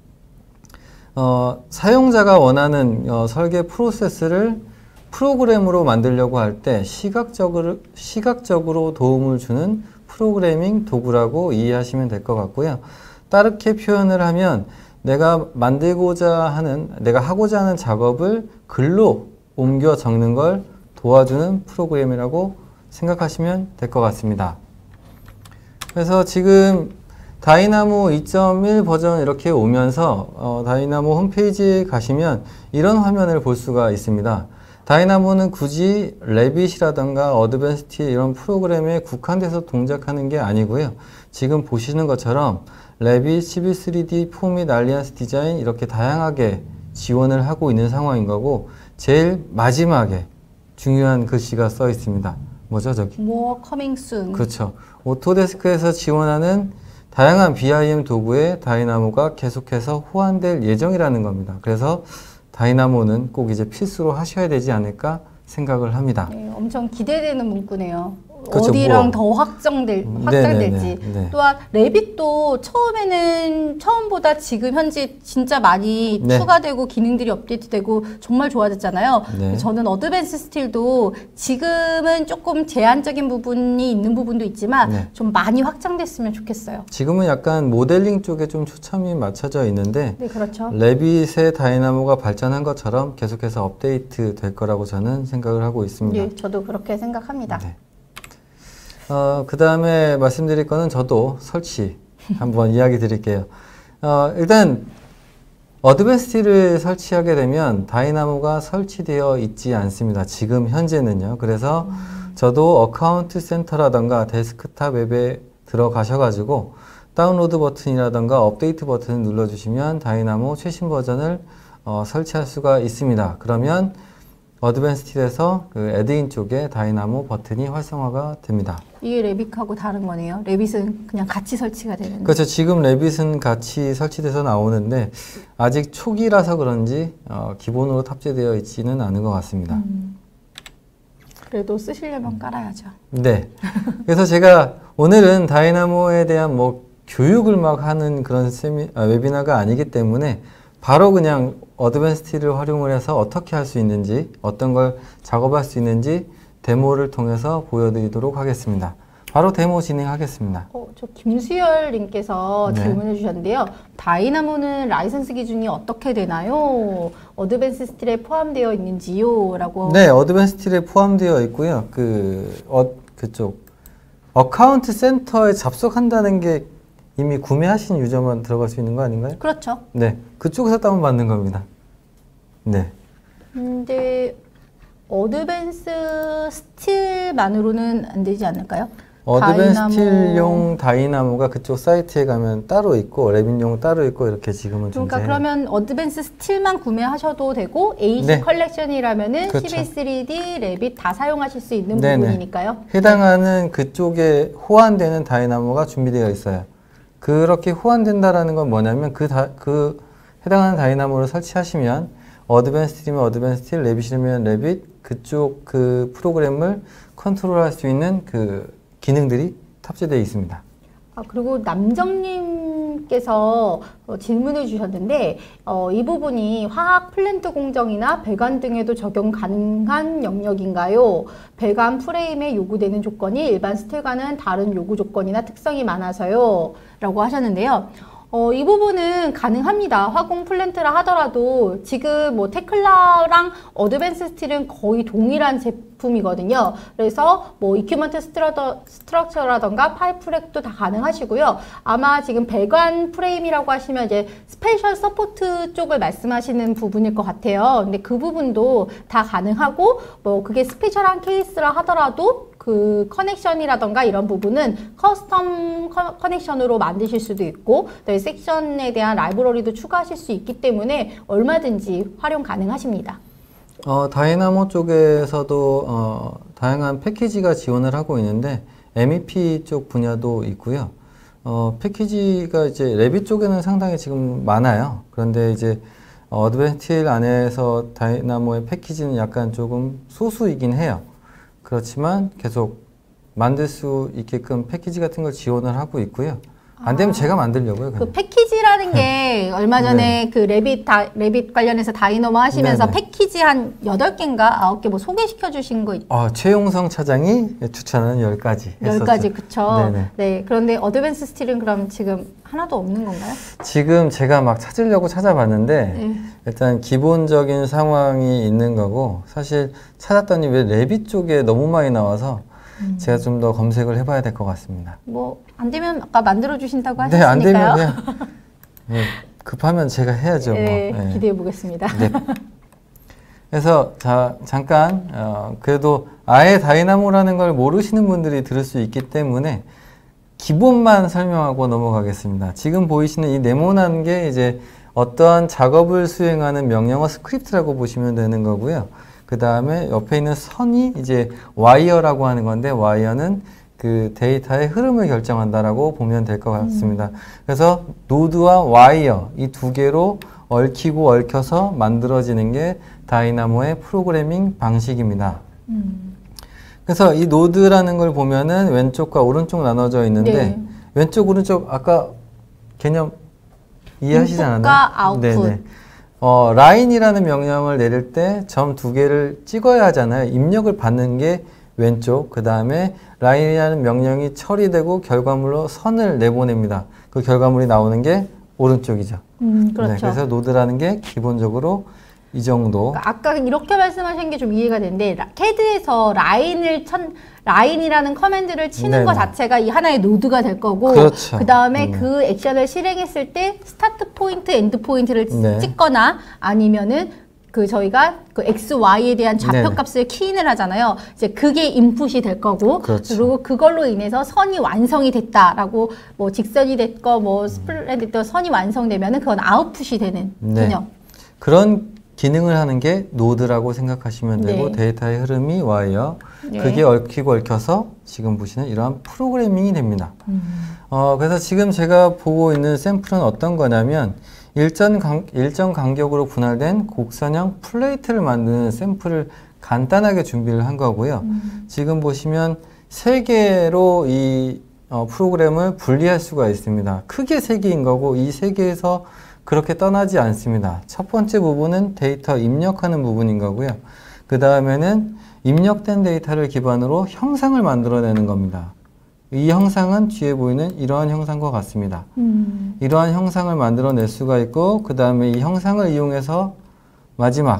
어, 사용자가 원하는 어, 설계 프로세스를 프로그램으로 만들려고 할 때 시각적으로, 시각적으로 도움을 주는 프로그래밍 도구라고 이해하시면 될 것 같고요. 다르게 표현을 하면 내가 만들고자 하는, 내가 하고자 하는 작업을 글로 옮겨 적는 걸 도와주는 프로그램이라고 생각하시면 될 것 같습니다. 그래서 지금 다이나모 이 점 일 버전 이렇게 오면서 어, 다이나모 홈페이지에 가시면 이런 화면을 볼 수가 있습니다. 다이나모는 굳이 레빗이라던가 어드밴스티 이런 프로그램에 국한돼서 동작하는 게 아니고요. 지금 보시는 것처럼 레빗, 시빌 쓰리디, 포 및 알리안스 디자인 이렇게 다양하게 지원을 하고 있는 상황인 거고 제일 마지막에 중요한 글씨가 써 있습니다. 뭐죠 저기? More coming soon. 그렇죠. 오토데스크에서 지원하는 다양한 비아이엠 도구에 다이나모가 계속해서 호환될 예정이라는 겁니다. 그래서 다이나모는 꼭 이제 필수로 하셔야 되지 않을까 생각을 합니다. 네, 엄청 기대되는 문구네요. 그렇죠, 어디랑 뭐. 더 확장될, 음, 확장될지. 네네네, 네. 또한 레빗도 처음에는 처음보다 지금 현재 진짜 많이 네. 추가되고 기능들이 업데이트되고 정말 좋아졌잖아요. 네. 저는 어드밴스 스틸도 지금은 조금 제한적인 부분이 있는 부분도 있지만 네. 좀 많이 확장됐으면 좋겠어요. 지금은 약간 모델링 쪽에 좀 초점이 맞춰져 있는데 네, 그렇죠. 레빗의 다이나모가 발전한 것처럼 계속해서 업데이트 될 거라고 저는 생각을 하고 있습니다. 네, 저도 그렇게 생각합니다. 네. 어, 그 다음에 말씀드릴 거는 저도 설치 한번 이야기 드릴게요. 어, 일단 어드밴스티를 설치하게 되면 다이나모가 설치되어 있지 않습니다. 지금 현재는요. 그래서 저도 어카운트 센터라던가 데스크탑 앱에 들어가셔가지고 다운로드 버튼이라던가 업데이트 버튼을 눌러주시면 다이나모 최신 버전을 어, 설치할 수가 있습니다. 그러면 어드밴스 스틸에서 그 애드인 쪽에 다이나모 버튼이 활성화가 됩니다. 이게 레빗하고 다른 거네요. 레빗은 그냥 같이 설치가 되는. 그렇죠. 지금 레빗은 같이 설치돼서 나오는데 아직 초기라서 그런지 어, 기본으로 탑재되어 있지는 않은 것 같습니다. 음. 그래도 쓰시려면 깔아야죠. 네. 그래서 제가 오늘은 다이나모에 대한 뭐 교육을 막 하는 그런 세미, 아, 웨비나가 아니기 때문에 바로 그냥 어드밴스 스틸을 활용을 해서 어떻게 할 수 있는지, 어떤 걸 작업할 수 있는지 데모를 통해서 보여드리도록 하겠습니다. 바로 데모 진행하겠습니다. 어, 저 김수열님께서 네. 질문해 주셨는데요. 다이나모는 라이선스 기준이 어떻게 되나요? 어드밴스 스틸에 포함되어 있는지요? 라고. 네, 어드밴스 스틸에 포함되어 있고요. 그, 어, 그쪽, 어카운트 센터에 접속한다는 게 이미 구매하신 유저만 들어갈 수 있는 거 아닌가요? 그렇죠. 네, 그쪽에서 다운받는 겁니다. 네. 근데 어드밴스 스틸만으로는 안 되지 않을까요? 어드밴스 다이나모. 스틸용 다이나모가 그쪽 사이트에 가면 따로 있고 레빗용 따로 있고 이렇게 지금은 그러니까 존재해요. 그러면 어드밴스 스틸만 구매하셔도 되고 에이씨 네. 컬렉션이라면은 그렇죠. 십이 쓰리디, 레빗 다 사용하실 수 있는 네네. 부분이니까요. 해당하는 그쪽에 호환되는 다이나모가 준비되어 있어요. 그렇게 호환된다라는 건 뭐냐면 그, 다, 그 해당하는 다이나모를 설치하시면 어드밴스 스틸이면 어드밴스 스틸, 레빗이면 레빗 그쪽 그 프로그램을 컨트롤할 수 있는 그 기능들이 탑재되어 있습니다. 아, 그리고 남정님께서 어, 질문을 주셨는데 어, 이 부분이 화학 플랜트 공정이나 배관 등에도 적용 가능한 영역인가요? 배관 프레임에 요구되는 조건이 일반 스틸과는 다른 요구 조건이나 특성이 많아서요. 라고 하셨는데요. 어, 이 부분은 가능합니다. 화공 플랜트라 하더라도 지금 뭐 테클라랑 어드밴스 스틸은 거의 동일한 제품이거든요. 그래서 뭐 이큐먼트 스트러더, 스트럭처라던가 파이프렉도 다 가능하시고요. 아마 지금 배관 프레임이라고 하시면 이제 스페셜 서포트 쪽을 말씀하시는 부분일 것 같아요. 근데 그 부분도 다 가능하고 뭐 그게 스페셜한 케이스라 하더라도 그 커넥션이라던가 이런 부분은 커스텀 커, 커넥션으로 만드실 수도 있고 네, 섹션에 대한 라이브러리도 추가하실 수 있기 때문에 얼마든지 활용 가능하십니다. 어, 다이나모 쪽에서도 어, 다양한 패키지가 지원을 하고 있는데 엠이피 쪽 분야도 있고요. 어, 패키지가 이제 레빗 쪽에는 상당히 지금 많아요. 그런데 이제 어드밴스 스틸 안에서 다이나모의 패키지는 약간 조금 소수이긴 해요. 그렇지만 계속 만들 수 있게끔 패키지 같은 걸 지원을 하고 있고요. 안 되면 아, 제가 만들려고요. 그 그냥. 패키지라는 게 얼마 전에 네. 그 레빗, 다, 레빗 관련해서 다이너모 하시면서 네네. 패키지 한 여덟 개인가 아홉 개 뭐 소개시켜 주신 거 어, 최용성 차장이 추천하는 열 가지 열 했었죠. 가지 그쵸? 네네. 네. 그런데 어드밴스 스틸은 그럼 지금 하나도 없는 건가요? 지금 제가 막 찾으려고 찾아봤는데 네. 일단 기본적인 상황이 있는 거고 사실 찾았더니 왜 레빗 쪽에 너무 많이 나와서 음. 제가 좀 더 검색을 해봐야 될 것 같습니다. 뭐 안 되면 아까 만들어 주신다고 네, 하셨으니까요. 안 되면 그냥 네, 급하면 제가 해야죠. 네, 뭐. 네. 기대해 보겠습니다. 네. 그래서 자 잠깐 어, 그래도 아예 다이나모라는 걸 모르시는 분들이 들을 수 있기 때문에 기본만 설명하고 넘어가겠습니다. 지금 보이시는 이 네모난 게 이제 어떠한 작업을 수행하는 명령어 스크립트라고 보시면 되는 거고요. 그 다음에 옆에 있는 선이 이제 와이어라고 하는 건데 와이어는 그 데이터의 흐름을 결정한다라고 보면 될 것 같습니다. 음. 그래서 노드와 와이어 이 두 개로 얽히고 얽혀서 만들어지는 게 다이나모의 프로그래밍 방식입니다. 음. 그래서 이 노드라는 걸 보면은 왼쪽과 오른쪽 나눠져 있는데 네. 왼쪽 오른쪽 아까 개념 이해하시지 않았나요? 인풋과 아웃풋. 네네. 어, 라인이라는 명령을 내릴 때 점 두 개를 찍어야 하잖아요. 입력을 받는 게 왼쪽, 그 다음에 라인이라는 명령이 처리되고 결과물로 선을 내보냅니다. 그 결과물이 나오는 게 오른쪽이죠. 음, 그렇죠. 네, 그래서 노드라는 게 기본적으로 이 정도. 그러니까 아까 이렇게 말씀하신 게 좀 이해가 되는데 캐드에서 라인을 천 라인이라는 커맨드를 치는 네네. 것 자체가 이 하나의 노드가 될 거고 그렇죠. 그 다음에 음. 그 액션을 실행했을 때 스타트 포인트, 엔드 포인트를 네. 찍거나 아니면은 그 저희가 그 엑스, 와이에 대한 좌표값을 키인을 하잖아요. 이제 그게 인풋이 될 거고 그렇죠. 그리고 그걸로 인해서 선이 완성이 됐다라고 뭐 직선이 됐건 뭐 스플랜 됐건 선이 완성되면은 그건 아웃풋이 되는 네. 개념. 그런 기능을 하는 게 노드라고 생각하시면 되고 네. 데이터의 흐름이 와이어, 네. 그게 얽히고 얽혀서 지금 보시는 이러한 프로그래밍이 됩니다. 음. 어, 그래서 지금 제가 보고 있는 샘플은 어떤 거냐면 일정, 간, 일정 간격으로 분할된 곡선형 플레이트를 만드는 샘플을 간단하게 준비를 한 거고요. 음. 지금 보시면 세 개로 이 어, 프로그램을 분리할 수가 있습니다. 크게 세 개인 거고 이 세 개에서 그렇게 떠나지 않습니다. 첫 번째 부분은 데이터 입력하는 부분인 거고요. 그 다음에는 입력된 데이터를 기반으로 형상을 만들어내는 겁니다. 이 형상은 뒤에 보이는 이러한 형상과 같습니다. 음. 이러한 형상을 만들어낼 수가 있고 그 다음에 이 형상을 이용해서 마지막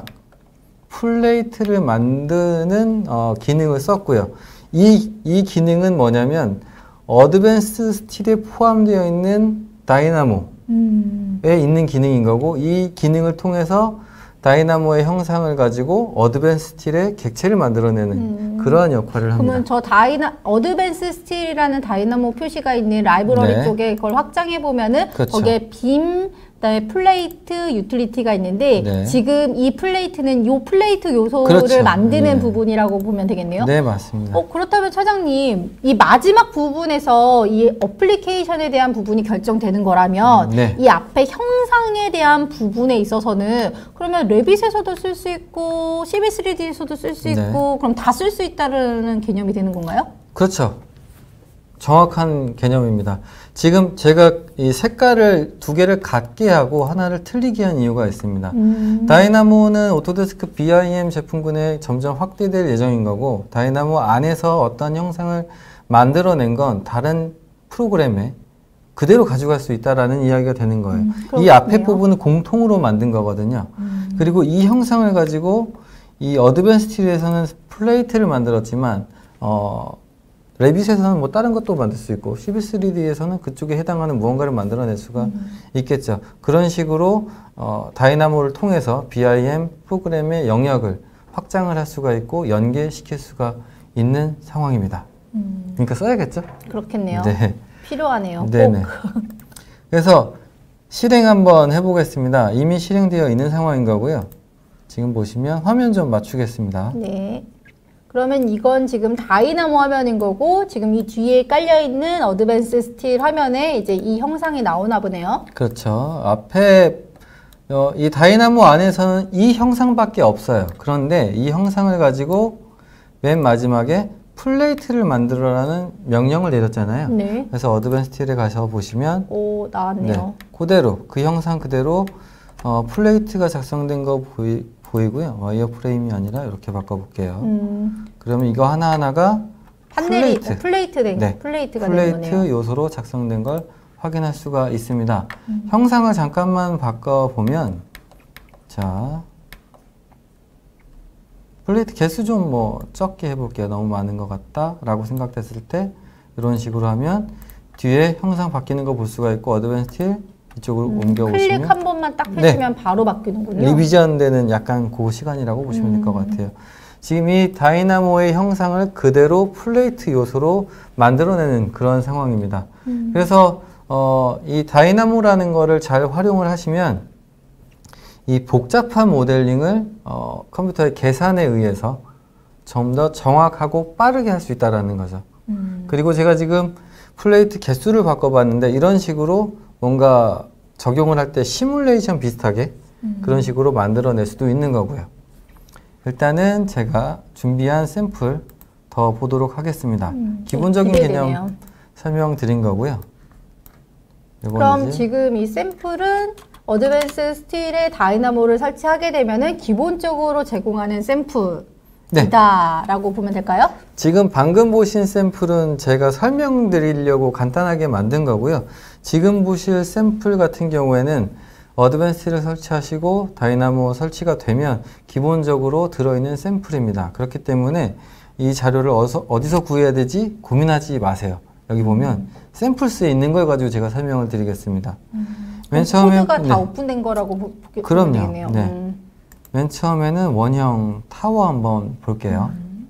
플레이트를 만드는 어, 기능을 썼고요. 이, 이 기능은 뭐냐면 어드밴스 스틸에 포함되어 있는 다이나모에 음. 있는 기능인 거고 이 기능을 통해서 다이나모의 형상을 가지고 어드밴스 스틸의 객체를 만들어내는 음. 그러한 역할을 합니다. 그러면 저 다이나 어드밴스 스틸이라는 다이나모 표시가 있는 라이브러리 네. 쪽에 그걸 확장해 보면은 그렇죠. 거기에 빔, 그다음에 플레이트 유틸리티가 있는데 네. 지금 이 플레이트는 요 플레이트 요소를 그렇죠. 만드는 네. 부분이라고 보면 되겠네요. 네, 맞습니다. 어, 그렇다면 차장님, 이 마지막 부분에서 이 어플리케이션에 대한 부분이 결정되는 거라면 네. 이 앞에 형상에 대한 부분에 있어서는 그러면 레빗에서도 쓸 수 있고 씨비 쓰리디에서도 쓸 수 네. 있고 그럼 다 쓸 수 있다는 개념이 되는 건가요? 그렇죠. 정확한 개념입니다. 지금 제가 이 색깔을 두 개를 같게 하고 하나를 틀리게 한 이유가 있습니다. 음. 다이나모는 오토데스크 비아이엠 제품군에 점점 확대될 예정인 거고 다이나모 안에서 어떤 형상을 만들어낸 건 다른 프로그램에 그대로 가져갈 수 있다라는 이야기가 되는 거예요. 음, 이 앞에 그렇군요. 부분은 공통으로 만든 거거든요. 음. 그리고 이 형상을 가지고 이 어드밴스 스틸에서는 플레이트를 만들었지만 어, 레빗에서는 뭐 다른 것도 만들 수 있고 씨비 쓰리디에서는 그쪽에 해당하는 무언가를 만들어낼 수가 음. 있겠죠. 그런 식으로 어, 다이나모를 통해서 비아이엠 프로그램의 영역을 확장을 할 수가 있고 연계시킬 수가 있는 상황입니다. 음. 그러니까 써야겠죠? 그렇겠네요. 네. 필요하네요. 네네. 꼭. 그래서 실행 한번 해보겠습니다. 이미 실행되어 있는 상황인 거고요. 지금 보시면 화면 좀 맞추겠습니다. 네. 그러면 이건 지금 다이나모 화면인 거고 지금 이 뒤에 깔려 있는 어드밴스 스틸 화면에 이제 이 형상이 나오나 보네요. 그렇죠. 앞에 어, 이 다이나모 안에서는 이 형상밖에 없어요. 그런데 이 형상을 가지고 맨 마지막에 플레이트를 만들어라는 명령을 내렸잖아요. 네. 그래서 어드밴스 스틸에 가서 보시면 오, 나왔네요. 네, 그대로 그 형상 그대로 어, 플레이트가 작성된 거 보이, 보이고요. 와이어 프레임이 아니라 이렇게 바꿔볼게요. 음, 그러면 이거 하나하나가 판넬이 플레이트, 플레이트 된 네, 플레이트가 된 거네요. 플레이트 요소로 작성된 걸 확인할 수가 있습니다. 음. 형상을 잠깐만 바꿔보면 자 플레이트 개수 좀 뭐 적게 해볼게요. 너무 많은 것 같다 라고 생각됐을 때 이런 식으로 하면 뒤에 형상 바뀌는 거 볼 수가 있고 어드밴스 스틸 이쪽으로 음, 옮겨오시면 클릭 한 번만 딱 네. 펼치면 바로 바뀌는군요. 리비전 되는 약간 그 시간이라고 보시면 될 것 음. 같아요. 지금 이 다이나모의 형상을 그대로 플레이트 요소로 만들어내는 그런 상황입니다. 음. 그래서 어, 이 다이나모라는 거를 잘 활용을 하시면 이 복잡한 모델링을 어, 컴퓨터의 계산에 의해서 좀 더 정확하고 빠르게 할 수 있다는 거죠. 음. 그리고 제가 지금 플레이트 개수를 바꿔봤는데 이런 식으로 뭔가 적용을 할 때 시뮬레이션 비슷하게 음. 그런 식으로 만들어낼 수도 있는 거고요. 일단은 제가 준비한 샘플 더 보도록 하겠습니다. 음, 기본적인 기대되네요. 개념 설명드린 거고요. 그럼 이제 지금 이 샘플은 어드밴스 스틸에 다이나모를 설치하게 되면은 기본적으로 제공하는 샘플이다라고 네. 보면 될까요? 지금 방금 보신 샘플은 제가 설명드리려고 간단하게 만든 거고요. 지금 보실 샘플 같은 경우에는 어드밴스를 설치하시고 다이나모 설치가 되면 기본적으로 들어있는 샘플입니다. 그렇기 때문에 이 자료를 어디서, 어디서 구해야 되지 고민하지 마세요. 여기 보면 샘플스에 있는 걸 가지고 제가 설명을 드리겠습니다. 음. 맨 처음에 코드가 네. 다 오픈된 거라고 보, 보면 그럼요. 되겠네요. 네. 음. 맨 처음에는 원형 타워 한번 볼게요. 음.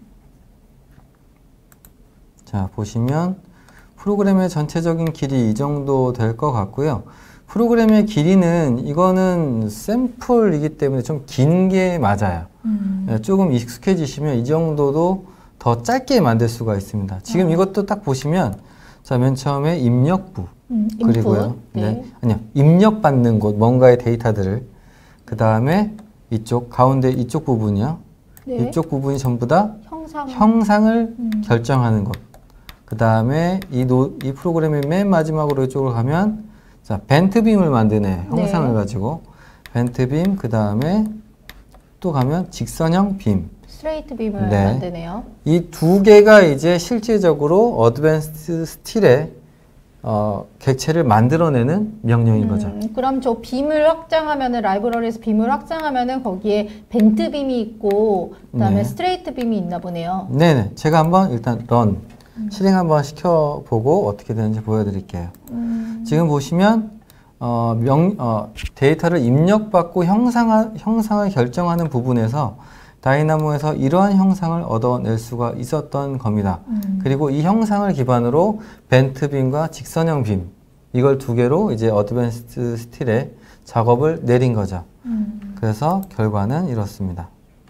자, 보시면 프로그램의 전체적인 길이 이 정도 될 것 같고요. 프로그램의 길이는 이거는 샘플이기 때문에 좀 긴 게 맞아요. 음. 예, 조금 익숙해지시면 이 정도도 더 짧게 만들 수가 있습니다. 지금 아. 이것도 딱 보시면 자, 맨 처음에 입력부 음, 그리고요. 네. 네. 아니요. 입력받는 곳, 뭔가의 데이터들을. 그 다음에 이쪽, 가운데 이쪽 부분이요. 네. 이쪽 부분이 전부 다 형상. 형상을 음. 결정하는 것. 그 다음에 이, 노, 이 프로그램의 맨 마지막으로 이쪽으로 가면 자, 벤트빔을 만드네. 형상을 네. 가지고. 벤트빔, 그 다음에 또 가면 직선형 빔. 스트레이트 빔을 네. 만드네요. 이 두 개가 이제 실질적으로 어드밴스드 스틸의 어, 객체를 만들어내는 명령인 음, 거죠. 그럼 저 빔을 확장하면은 라이브러리에서 빔을 확장하면은 거기에 벤트 빔이 있고 그다음에 네. 스트레이트 빔이 있나 보네요. 네네. 제가 한번 일단 런 실행 한번 시켜보고 어떻게 되는지 보여드릴게요. 음, 지금 보시면 어, 명, 어, 데이터를 입력받고 형상화, 형상을 결정하는 부분에서 다이나모에서 이러한 형상을 얻어낼 수가 있었던 겁니다. 음. 그리고 이 형상을 기반으로 벤트 빔과 직선형 빔 이걸 두 개로 이제 어드밴스드 스틸에 작업을 내린 거죠. 음. 그래서 결과는 이렇습니다.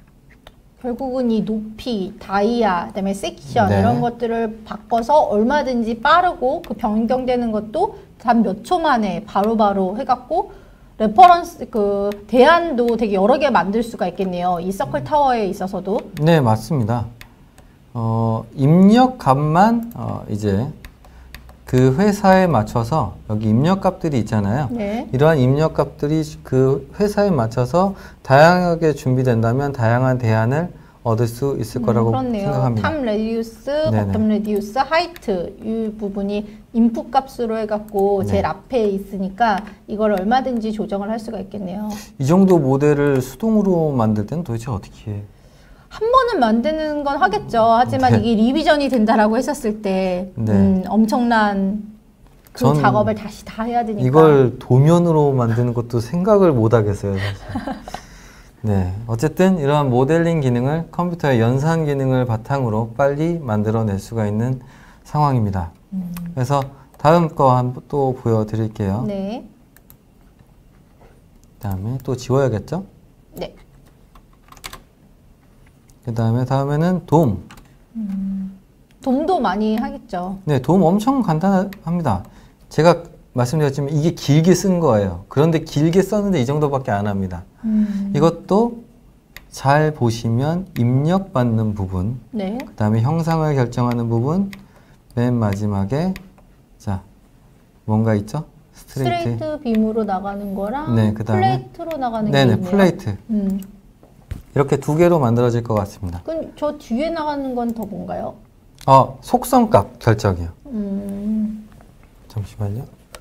결국은 이 높이, 다이아, 그다음에 섹션 네. 이런 것들을 바꿔서 얼마든지 빠르고 그 변경되는 것도 단 몇 초 만에 바로바로 해갖고 레퍼런스 그 대안도 되게 여러 개 만들 수가 있겠네요. 이 서클 타워에 있어서도. 네, 맞습니다. 어, 입력값만 어, 이제 그 회사에 맞춰서 여기 입력값들이 있잖아요. 네. 이러한 입력값들이 그 회사에 맞춰서 다양하게 준비된다면 다양한 대안을 얻을 수 있을 거라고 음, 그렇네요. 생각합니다. 탑 레디우스, 네네. 버텀 레디우스, 하이트 이 부분이 인풋 값으로 해갖고 네. 제일 앞에 있으니까 이걸 얼마든지 조정을 할 수가 있겠네요. 이 정도 모델을 수동으로 만들 때는 도대체 어떻게 해? 한 번은 만드는 건 하겠죠. 하지만 네. 이게 리비전이 된다라고 했었을 때 네. 음, 엄청난 그 전 작업을 다시 다 해야 되니까. 이걸 도면으로 만드는 것도 생각을 못 하겠어요, 사실. 네, 어쨌든 이러한 모델링 기능을 컴퓨터의 연산 기능을 바탕으로 빨리 만들어낼 수가 있는 상황입니다. 음. 그래서 다음 거 한 또 보여드릴게요. 네. 그 다음에 또 지워야겠죠? 네. 그 다음에 다음에는 돔. 돔도 많이 하겠죠. 네, 돔 엄청 간단합니다. 제가 말씀드렸지만 이게 길게 쓴 거예요. 그런데 길게 썼는데 이 정도밖에 안 합니다. 음. 이것도 잘 보시면 입력받는 부분, 네. 그 다음에 형상을 결정하는 부분, 맨 마지막에 자 뭔가 있죠? 스트레이트. 스트레이트 빔으로 나가는 거랑 네, 그다음에 플레이트로 나가는 게 네네, 있네요. 플레이트. 음. 이렇게 두 개로 만들어질 것 같습니다. 그럼 저 뒤에 나가는 건 더 뭔가요? 어, 속성값 결정이요. 음. 잠시만요.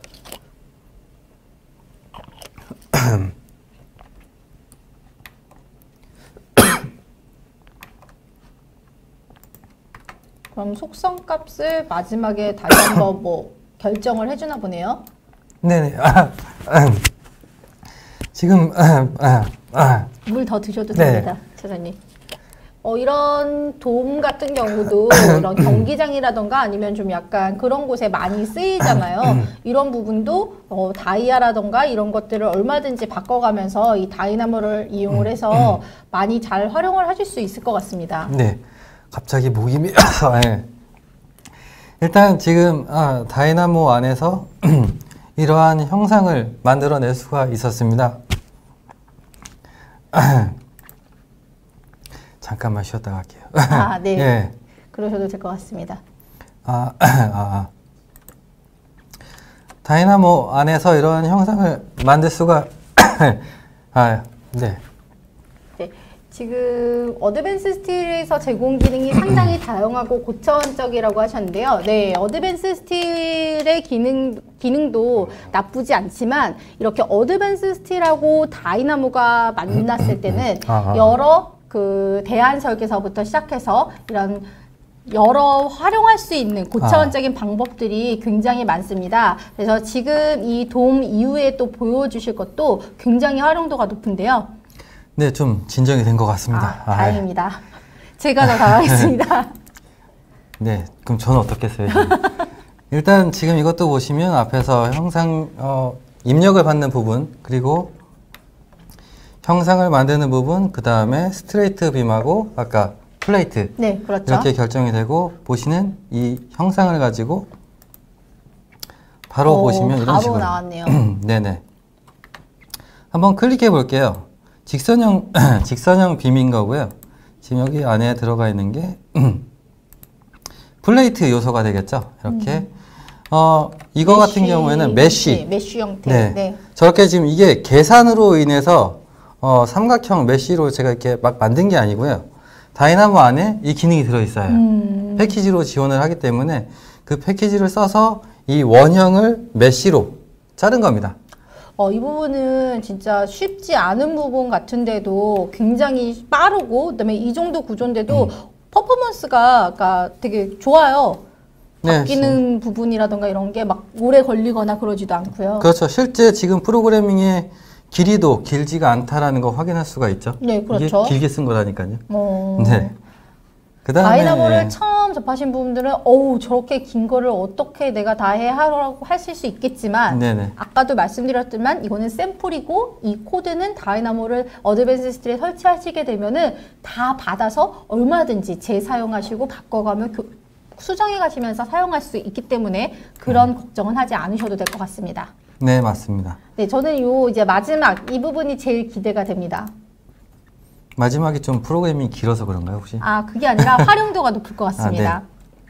그럼 속성 값을 마지막에 다시 한번 뭐 결정을 해주나 보네요. 네네. 아, 아, 지금 아, 아, 아. 물 더 드셔도 네. 됩니다, 차장님. 어, 이런 돔 같은 경우도 이런 경기장이라던가 아니면 좀 약간 그런 곳에 많이 쓰이잖아요. 이런 부분도 어, 다이아라던가 이런 것들을 얼마든지 바꿔가면서 이 다이나모를 이용을 해서 많이 잘 활용을 하실 수 있을 것 같습니다. 네. 갑자기 목이 미... 네. 일단 지금 아, 다이나모 안에서 이러한 형상을 만들어낼 수가 있었습니다. 잠깐만 쉬었다 갈게요. 아, 네. 예. 그러셔도 될 것 같습니다. 아, 아, 아. 다이나모 안에서 이러한 형상을 만들 수가 아, 네. 네. 지금 어드밴스 스틸에서 제공 기능이 상당히 다양하고 고차원적이라고 하셨는데요. 네, 어드밴스 스틸의 기능, 기능도 나쁘지 않지만 이렇게 어드밴스 스틸하고 다이나모가 만났을 때는 아, 아. 여러 그 대안 설계서부터 시작해서 이런 여러 활용할 수 있는 고차원적인 아. 방법들이 굉장히 많습니다. 그래서 지금 이 돔 이후에 또 보여주실 것도 굉장히 활용도가 높은데요. 네, 좀 진정이 된 것 같습니다. 아, 아, 다행입니다. 제가 더 당하겠습니다. 네, 그럼 저는 어떻겠어요? 지금? 일단 지금 이것도 보시면 앞에서 형상 어, 입력을 받는 부분, 그리고 형상을 만드는 부분, 그 다음에 스트레이트 빔하고 아까 플레이트. 네, 그렇죠. 이렇게 결정이 되고, 보시는 이 형상을 가지고 바로 오, 보시면 이런 바로 식으로. 나왔네요. 네네. 한번 클릭해 볼게요. 직선형, 직선형 빔인 거고요. 지금 여기 안에 들어가 있는 게 플레이트 요소가 되겠죠. 이렇게. 음. 어, 이거 메쉬, 같은 경우에는 메쉬. 메쉬 형태. 네. 네. 저렇게 지금 이게 계산으로 인해서 어, 삼각형 메쉬로 제가 이렇게 막 만든 게 아니고요. 다이나모 안에 이 기능이 들어있어요. 음. 패키지로 지원을 하기 때문에 그 패키지를 써서 이 원형을 메쉬로 자른 겁니다. 어, 이 부분은 진짜 쉽지 않은 부분 같은데도 굉장히 빠르고, 그다음에 이 정도 구조인데도 음. 퍼포먼스가 그러니까 되게 좋아요. 바뀌는 네, 부분이라던가 이런 게 막 오래 걸리거나 그러지도 않고요. 그렇죠. 실제 지금 프로그래밍의 길이도 길지가 않다라는 거 확인할 수가 있죠. 네, 그렇죠. 이게 길게 쓴 거라니까요. 어... 네. 그다음에 다이나모를 네. 처음 접하신 분들은 어우 저렇게 긴 거를 어떻게 내가 다 해 하라고 하실 수 있겠지만 네네. 아까도 말씀드렸지만 이거는 샘플이고 이 코드는 다이나모를 어드밴스 스틸에 설치하시게 되면은 다 받아서 얼마든지 재사용하시고 바꿔가며 교, 수정해 가시면서 사용할 수 있기 때문에 그런 음. 걱정은 하지 않으셔도 될 것 같습니다. 네, 맞습니다. 네, 저는 요 이제 마지막 이 부분이 제일 기대가 됩니다. 마지막이 좀 프로그램이 길어서 그런가요, 혹시? 아, 그게 아니라 활용도가 높을 것 같습니다. 아, 네.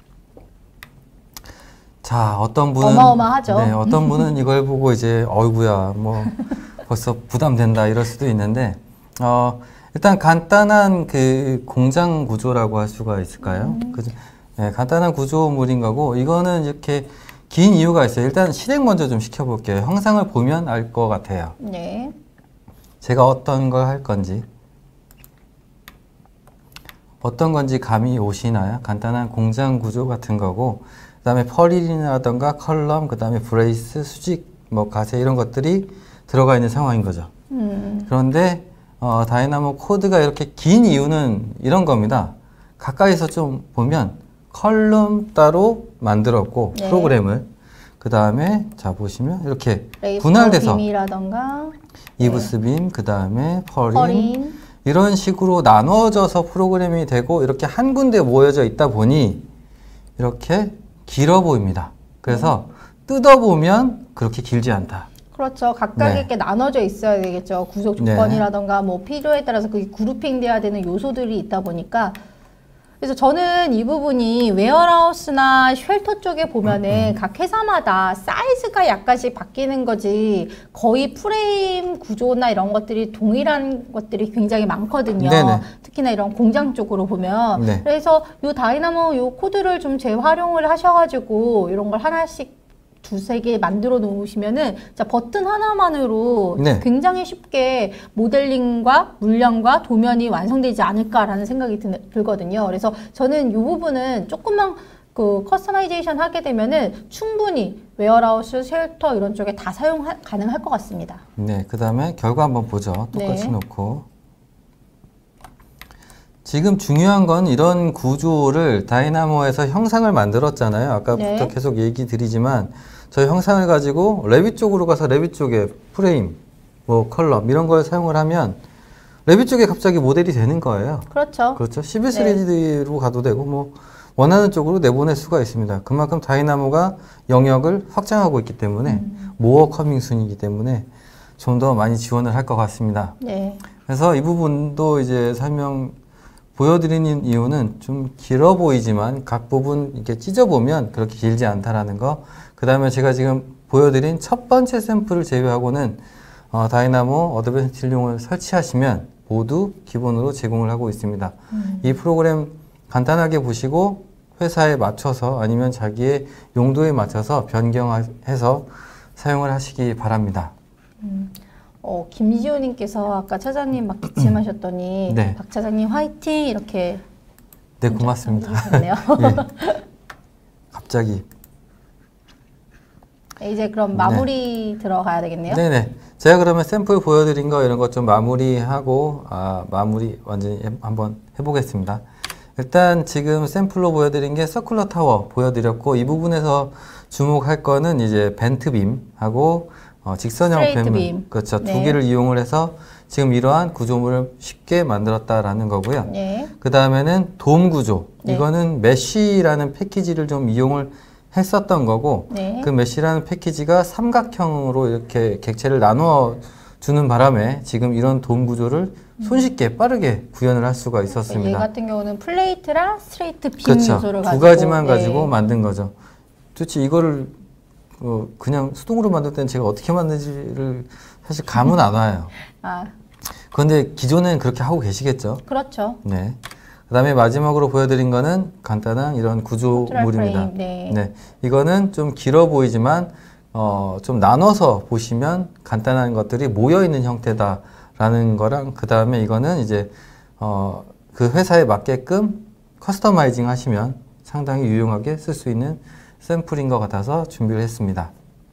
자, 어떤 분은 어마어마하죠. 네, 어떤 분은 이걸 보고 이제 어이구야, 뭐 벌써 부담된다 이럴 수도 있는데 어, 일단 간단한 그 공장 구조라고 할 수가 있을까요? 음. 그죠? 네, 간단한 구조물인 거고 이거는 이렇게 긴 이유가 있어요. 일단 실행 먼저 좀 시켜볼게요. 형상을 보면 알 것 같아요. 네. 제가 어떤 걸 할 건지 어떤 건지 감이 오시나요? 간단한 공장 구조 같은 거고 그 다음에 펄이라던가 컬럼, 그 다음에 브레이스, 수직, 뭐 가세 이런 것들이 들어가 있는 상황인 거죠. 음. 그런데 어, 다이나모 코드가 이렇게 긴 이유는 이런 겁니다. 가까이서 좀 보면 컬럼 따로 만들었고 네. 프로그램을 그 다음에 자 보시면 이렇게 분할돼서 빔이라던가 이브스 빔, 네. 그 다음에 펄인, 펄인 이런 식으로 나눠져서 프로그램이 되고 이렇게 한 군데 모여져 있다 보니 이렇게 길어 보입니다. 그래서 음. 뜯어보면 그렇게 길지 않다. 그렇죠. 각각에게 네. 나눠져 있어야 되겠죠. 구속 조건이라던가 네. 뭐 필요에 따라서 그게 그룹핑 돼야 되는 요소들이 있다 보니까 그래서 저는 이 부분이 웨어하우스나 쉘터 쪽에 보면은 음. 각 회사마다 사이즈가 약간씩 바뀌는 거지 거의 프레임 구조나 이런 것들이 동일한 것들이 굉장히 많거든요. 네네. 특히나 이런 공장 쪽으로 보면 네. 그래서 요 다이나모 요 코드를 좀 재활용을 하셔가지고 이런 걸 하나씩 두세 개 만들어 놓으시면은 자 버튼 하나만으로 네. 굉장히 쉽게 모델링과 물량과 도면이 완성되지 않을까라는 생각이 드, 들거든요. 그래서 저는 이 부분은 조금만 그 커스터마이제이션 하게 되면은 충분히 웨어하우스, 쉘터 이런 쪽에 다 사용 가능할 것 같습니다. 네, 그 다음에 결과 한번 보죠. 똑같이 네. 놓고. 지금 중요한 건 이런 구조를 다이나모에서 형상을 만들었잖아요. 아까부터 네. 계속 얘기 드리지만 저희 형상을 가지고 레빗 쪽으로 가서 레빗 쪽에 프레임, 뭐 컬럼 이런 걸 사용을 하면 레빗 쪽에 갑자기 모델이 되는 거예요. 그렇죠. 그렇죠. 씨비 쓰리디로 네. 가도 되고 뭐 원하는 쪽으로 내보낼 수가 있습니다. 그만큼 다이나모가 영역을 확장하고 있기 때문에 음. 모어 커밍 순이기 때문에 좀 더 많이 지원을 할 것 같습니다. 네. 그래서 이 부분도 이제 설명 보여드리는 이유는 좀 길어 보이지만 각 부분 이렇게 찢어보면 그렇게 길지 않다라는 거. 그 다음에 제가 지금 보여드린 첫 번째 샘플을 제외하고는 어, 다이나모 어드밴스 스틸용을 설치하시면 모두 기본으로 제공을 하고 있습니다. 음. 이 프로그램 간단하게 보시고 회사에 맞춰서 아니면 자기의 용도에 맞춰서 변경해서 사용을 하시기 바랍니다. 음. 어, 김지호님께서 아까 차장님 막 기침하셨더니 네. 박 차장님 화이팅 이렇게 네 고맙습니다. 예. 갑자기 네, 이제 그럼 마무리 네. 들어가야 되겠네요. 네네. 제가 그러면 샘플 보여드린 거 이런 것 좀 마무리하고 아, 마무리 완전히 해, 한번 해보겠습니다. 일단 지금 샘플로 보여드린 게 서큘러 타워 보여드렸고 이 부분에서 주목할 거는 이제 벤트빔하고 어, 직선형 스트레이트 뱀을 빔. 그렇죠. 네. 두 개를 이용을 해서 지금 이러한 구조물을 쉽게 만들었다라는 거고요. 네. 그 다음에는 돔 구조. 네. 이거는 메쉬라는 패키지를 좀 이용을 했었던 거고 네. 그 메쉬라는 패키지가 삼각형으로 이렇게 객체를 나누어 주는 바람에 지금 이런 돔 구조를 손쉽게 빠르게 구현을 할 수가 얘 있었습니다. 같은 경우는 플레이트랑 스트레이트 빔 그렇죠. 요소를 두 가지고 가지만 네. 가지고 만든 거죠. 도대체 이거를 어, 그냥 수동으로 만들 때는 제가 어떻게 만드는지를 사실 감은 안 와요. 아, 그런데 기존엔 그렇게 하고 계시겠죠. 그렇죠. 네. 그 다음에 마지막으로 보여드린 거는 간단한 이런 구조물입니다. 프레임, 네. 네. 이거는 좀 길어 보이지만 어, 좀 나눠서 보시면 간단한 것들이 모여있는 형태다라는 거랑 그 다음에 이거는 이제 어, 그 회사에 맞게끔 커스터마이징 하시면 상당히 유용하게 쓸 수 있는 샘플인 것 같아서 준비를 했습니다.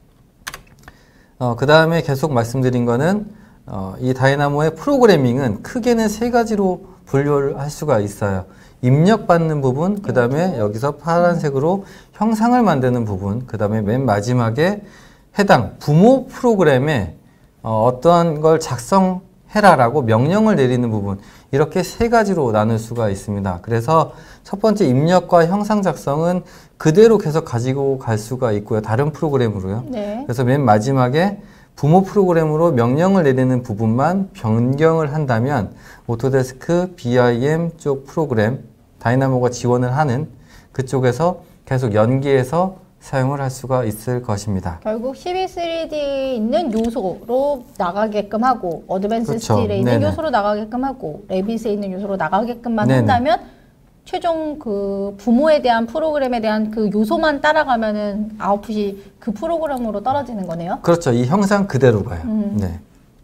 어, 그 다음에 계속 말씀드린 거는 어, 이 다이나모의 프로그래밍은 크게는 세 가지로 분류를 할 수가 있어요. 입력받는 부분, 그 다음에 여기서 파란색으로 형상을 만드는 부분, 그 다음에 맨 마지막에 해당 부모 프로그램에 어, 어떠한 걸 작성해라라고 명령을 내리는 부분, 이렇게 세 가지로 나눌 수가 있습니다. 그래서 첫 번째 입력과 형상 작성은 그대로 계속 가지고 갈 수가 있고요. 다른 프로그램으로요. 네. 그래서 맨 마지막에 부모 프로그램으로 명령을 내리는 부분만 변경을 한다면 오토데스크 비아이엠 쪽 프로그램, 다이나모가 지원을 하는 그쪽에서 계속 연계해서 사용을 할 수가 있을 것입니다. 결국 십이 쓰리디에 있는 요소로 나가게끔 하고 어드밴스 그렇죠. 스틸에 있는 네네. 요소로 나가게끔 하고 레빗에 있는 요소로 나가게끔만 네네. 한다면 최종 그 부모에 대한 프로그램에 대한 그 요소만 따라가면은 아웃풋이 그 프로그램으로 떨어지는 거네요. 그렇죠. 이 형상 그대로 가요. 음. 네.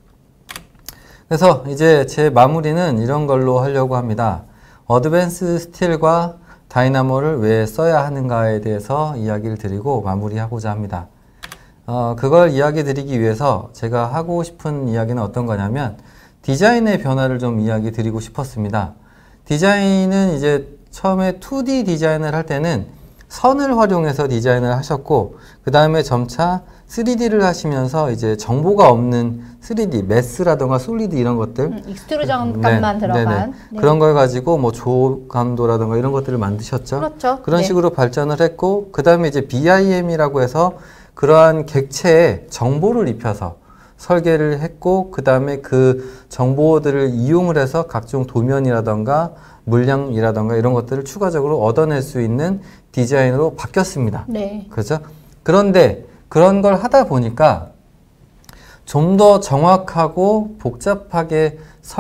그래서 이제 제 마무리는 이런 걸로 하려고 합니다. 어드밴스 스틸과 다이나모를 왜 써야 하는가에 대해서 이야기를 드리고 마무리하고자 합니다. 어, 그걸 이야기 드리기 위해서 제가 하고 싶은 이야기는 어떤 거냐면 디자인의 변화를 좀 이야기 드리고 싶었습니다. 디자인은 이제 처음에 투디 디자인을 할 때는 선을 활용해서 디자인을 하셨고 그 다음에 점차 쓰리디를 하시면서 이제 정보가 없는 쓰리디, 매스라던가 솔리드 이런 것들 음, 익스트루전 감만 네, 들어간 네네. 네. 그런 걸 가지고 뭐 조감도라던가 이런 것들을 만드셨죠. 그렇죠. 그런 네. 식으로 발전을 했고 그 다음에 이제 비아이엠이라고 해서 그러한 객체에 정보를 입혀서 설계를 했고 그 다음에 그 정보들을 이용을 해서 각종 도면이라던가 물량이라던가 이런 것들을 추가적으로 얻어낼 수 있는 디자인으로 바뀌었습니다. 네. 그렇죠? 그런데 그런 걸 하다 보니까 좀 더 정확하고 복잡하게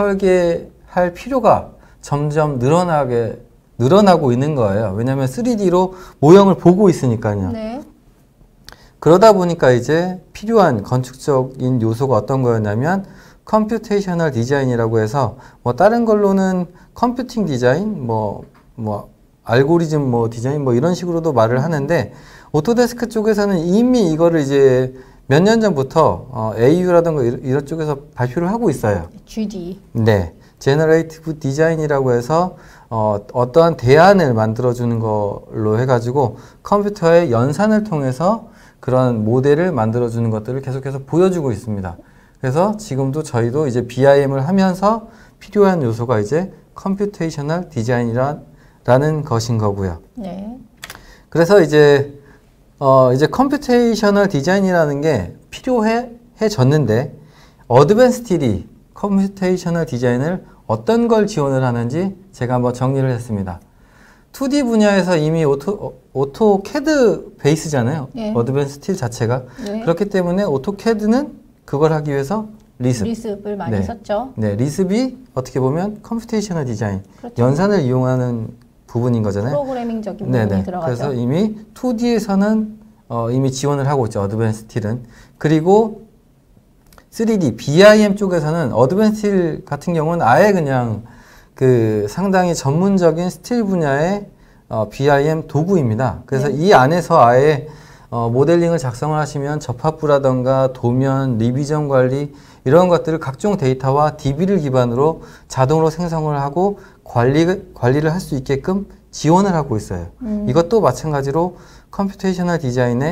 설계할 필요가 점점 늘어나게 늘어나고 있는 거예요. 왜냐하면 쓰리디로 모형을 보고 있으니까요. 네. 그러다 보니까 이제 필요한 건축적인 요소가 어떤 거였냐면 컴퓨테이셔널 디자인이라고 해서 뭐 다른 걸로는 컴퓨팅 디자인, 뭐, 뭐 알고리즘 뭐 디자인 뭐 이런 식으로도 말을 하는데 오토데스크 쪽에서는 이미 이거를 이제 몇 년 전부터 어, 에이유라든가 이런, 이런 쪽에서 발표를 하고 있어요. 지디. 네. 제너레이티브 디자인이라고 해서 어, 어떠한 대안을 만들어주는 걸로 해가지고 컴퓨터의 연산을 통해서 그런 모델을 만들어주는 것들을 계속해서 보여주고 있습니다. 그래서 지금도 저희도 이제 비아이엠을 하면서 필요한 요소가 이제 컴퓨테이셔널 디자인이라는 것인 거고요. 네. 그래서 이제 어 이제 컴퓨테이셔널 디자인이라는 게 필요해졌는데 어드밴스 스틸이 컴퓨테이셔널 디자인을 어떤 걸 지원을 하는지 제가 한번 정리를 했습니다. 투디 분야에서 이미 오토, 오토캐드 베이스잖아요. 네. 어드밴스 스틸 자체가. 네. 그렇기 때문에 오토캐드는 그걸 하기 위해서 리습. 리습을 많이 네. 썼죠. 네, 리습이 어떻게 보면 컴퓨테이셔널 디자인, 그렇죠. 연산을 이용하는 부분인 거잖아요. 프로그래밍적인 부분이 네네. 들어가죠. 그래서 이미 투디에서는 어, 이미 지원을 하고 있죠. 어드밴스 스틸은. 그리고 쓰리디, 비아이엠 쪽에서는 어드밴스 스틸 같은 경우는 아예 그냥 그 상당히 전문적인 스틸 분야의 어, 비아이엠 도구입니다. 그래서 네. 이 안에서 아예 어, 모델링을 작성을 하시면 접합부라던가 도면, 리비전 관리 이런 것들을 각종 데이터와 디비를 기반으로 자동으로 생성을 하고 관리, 관리를 할 수 있게끔 지원을 하고 있어요. 음. 이것도 마찬가지로 컴퓨테이셔널 디자인의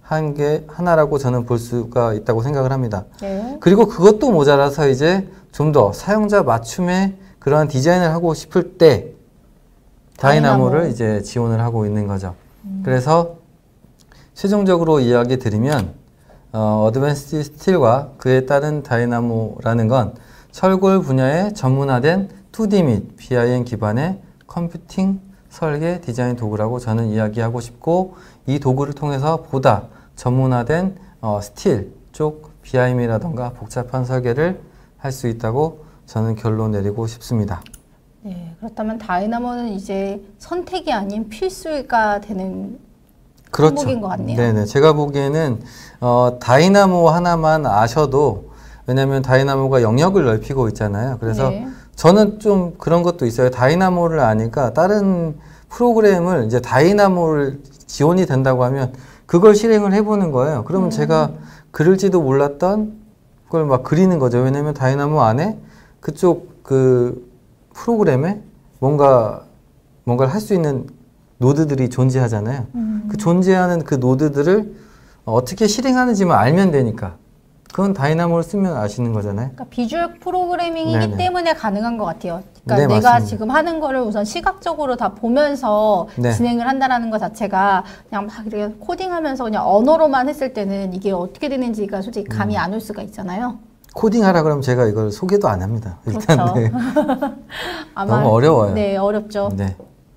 한 게 하나라고 저는 볼 수가 있다고 생각을 합니다. 네. 그리고 그것도 모자라서 이제 좀 더 사용자 맞춤의 그러한 디자인을 하고 싶을 때 다이나모를 다이나모. 이제 지원을 하고 있는 거죠. 음. 그래서 최종적으로 이야기 드리면 어, 어드밴스드 스틸과 그에 따른 다이나모라는 건 철골 분야에 전문화된 투디 및 비아이엠 기반의 컴퓨팅 설계 디자인 도구라고 저는 이야기하고 싶고, 이 도구를 통해서 보다 전문화된 어, 스틸 쪽 비아이엠이라던가 복잡한 설계를 할 수 있다고 저는 결론 내리고 싶습니다. 네, 그렇다면 다이나모는 이제 선택이 아닌 필수가 되는 그렇죠. 항목인 것 같네요. 네네. 제가 보기에는 어, 다이나모 하나만 아셔도, 왜냐하면 다이나모가 영역을 넓히고 있잖아요. 그래서 네. 저는 좀 그런 것도 있어요. 다이나모를 아니까 다른 프로그램을 이제 다이나모를 지원이 된다고 하면 그걸 실행을 해보는 거예요. 그러면 음. 제가 그릴지도 몰랐던 걸 막 그리는 거죠. 왜냐하면 다이나모 안에 그쪽 그 프로그램에 뭔가 뭔가를 할 수 있는 노드들이 존재하잖아요. 음. 그 존재하는 그 노드들을 어떻게 실행하는지만 알면 되니까. 그건 다이나모를 쓰면 아시는 거잖아요. 그러니까 비주얼 프로그래밍이기 네네. 때문에 가능한 것 같아요. 그러니까 네, 내가 맞습니다. 지금 하는 거를 우선 시각적으로 다 보면서 네. 진행을 한다는 것 자체가 그냥 막 이렇게 코딩하면서 그냥 언어로만 했을 때는 이게 어떻게 되는지가 솔직히 감이 음. 안 올 수가 있잖아요. 코딩하라 그러면 제가 이걸 소개도 안 합니다. 일단 그렇죠. 네. 아마 너무 어려워요. 네, 어렵죠. 네.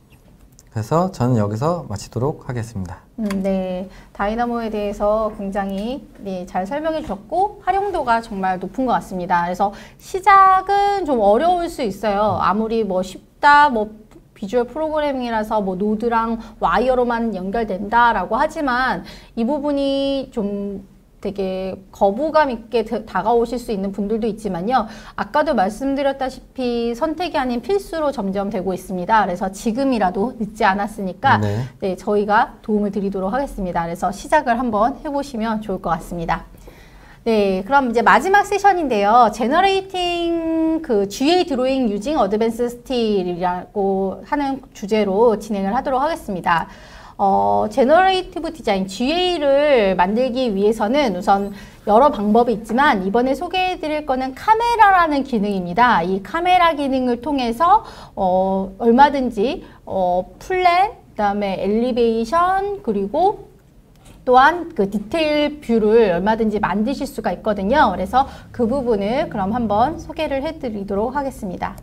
그래서 저는 여기서 마치도록 하겠습니다. 음, 네, 다이나모에 대해서 굉장히 네, 잘 설명해 주셨고 활용도가 정말 높은 것 같습니다. 그래서 시작은 좀 어려울 수 있어요. 아무리 뭐 쉽다, 뭐 비주얼 프로그래밍이라서 뭐 노드랑 와이어로만 연결된다라고 하지만 이 부분이 좀 되게 거부감 있게 다가오실 수 있는 분들도 있지만요. 아까도 말씀드렸다시피 선택이 아닌 필수로 점점 되고 있습니다. 그래서 지금이라도 늦지 않았으니까 네. 네, 저희가 도움을 드리도록 하겠습니다. 그래서 시작을 한번 해보시면 좋을 것 같습니다. 네, 그럼 이제 마지막 세션인데요. Generating 그 지에이 Drawing Using Advanced Styl이라고 하는 주제로 진행을 하도록 하겠습니다. 어, 제너레이티브 디자인, 지에이를 만들기 위해서는 우선 여러 방법이 있지만 이번에 소개해 드릴 거는 카메라라는 기능입니다. 이 카메라 기능을 통해서 어, 얼마든지 어, 플랜, 그 다음에 엘리베이션, 그리고 또한 그 디테일 뷰를 얼마든지 만드실 수가 있거든요. 그래서 그 부분을 그럼 한번 소개를 해 드리도록 하겠습니다.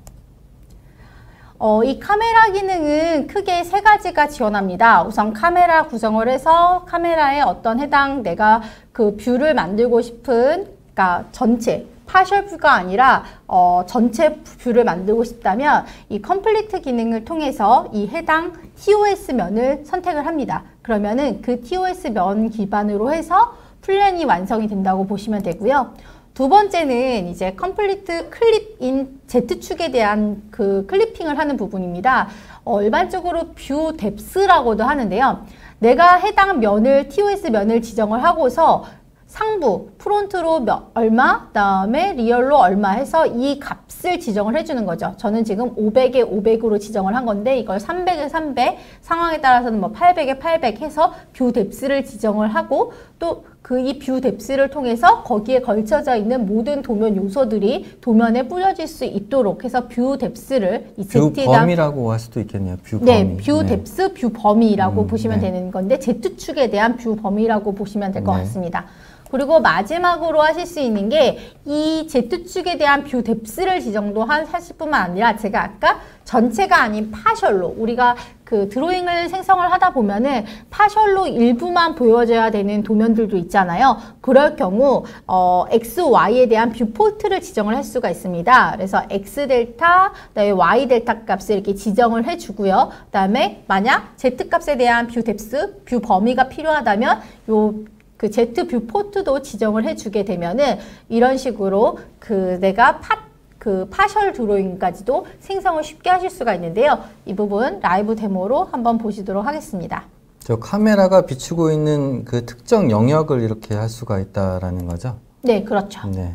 어, 이 카메라 기능은 크게 세 가지가 지원합니다. 우선 카메라 구성을 해서 카메라에 어떤 해당 내가 그 뷰를 만들고 싶은, 그러니까 전체 파셜 뷰가 아니라 어, 전체 뷰를 만들고 싶다면 이 컴플리트 기능을 통해서 이 해당 티오에스 면을 선택을 합니다. 그러면은 그 티오에스 면 기반으로 해서 플랜이 완성이 된다고 보시면 되고요. 두 번째는 이제 컴플리트 클립 인 Z축에 대한 그 클리핑을 하는 부분입니다. 어, 일반적으로 뷰 뎁스라고도 하는데요. 내가 해당 면을 티오에스 면을 지정을 하고서 상부, 프론트로 몇, 얼마, 그다음에 리얼로 얼마 해서 이 값을 지정을 해주는 거죠. 저는 지금 오백에 오백으로 지정을 한 건데 이걸 삼백에 삼백, 상황에 따라서는 뭐 팔백에 팔백 해서 뷰 뎁스를 지정을 하고 또 그 이 뷰 뎁스를 통해서 거기에 걸쳐져 있는 모든 도면 요소들이 도면에 뿌려질 수 있도록 해서 뷰 뎁스를 이 뷰 Z단 범위라고 할 수도 있겠네요. 뷰 네, 범위. 뷰 네. 뎁스, 뷰 범위라고 음, 보시면 네. 되는 건데 Z축에 대한 뷰 범위라고 보시면 될 것 네. 같습니다. 그리고 마지막으로 하실 수 있는 게 이 Z축에 대한 뷰 뎁스를 지정도 하실 뿐만 아니라 제가 아까 전체가 아닌 파셜로 우리가 그 드로잉을 생성을 하다 보면은 파셜로 일부만 보여져야 되는 도면들도 있잖아요. 그럴 경우 어, X, Y에 대한 뷰 포트를 지정을 할 수가 있습니다. 그래서 X 델타, 그다음에 Y 델타 값을 이렇게 지정을 해주고요. 그다음에 만약 Z 값에 대한 뷰 뎁스, 뷰 범위가 필요하다면 요 그 Z 뷰 포트도 지정을 해주게 되면은 이런 식으로 그 내가 파, 그 파셜 드로잉까지도 생성을 쉽게 하실 수가 있는데요. 이 부분 라이브 데모로 한번 보시도록 하겠습니다. 저 카메라가 비추고 있는 그 특정 영역을 이렇게 할 수가 있다라는 거죠? 네, 그렇죠. 네.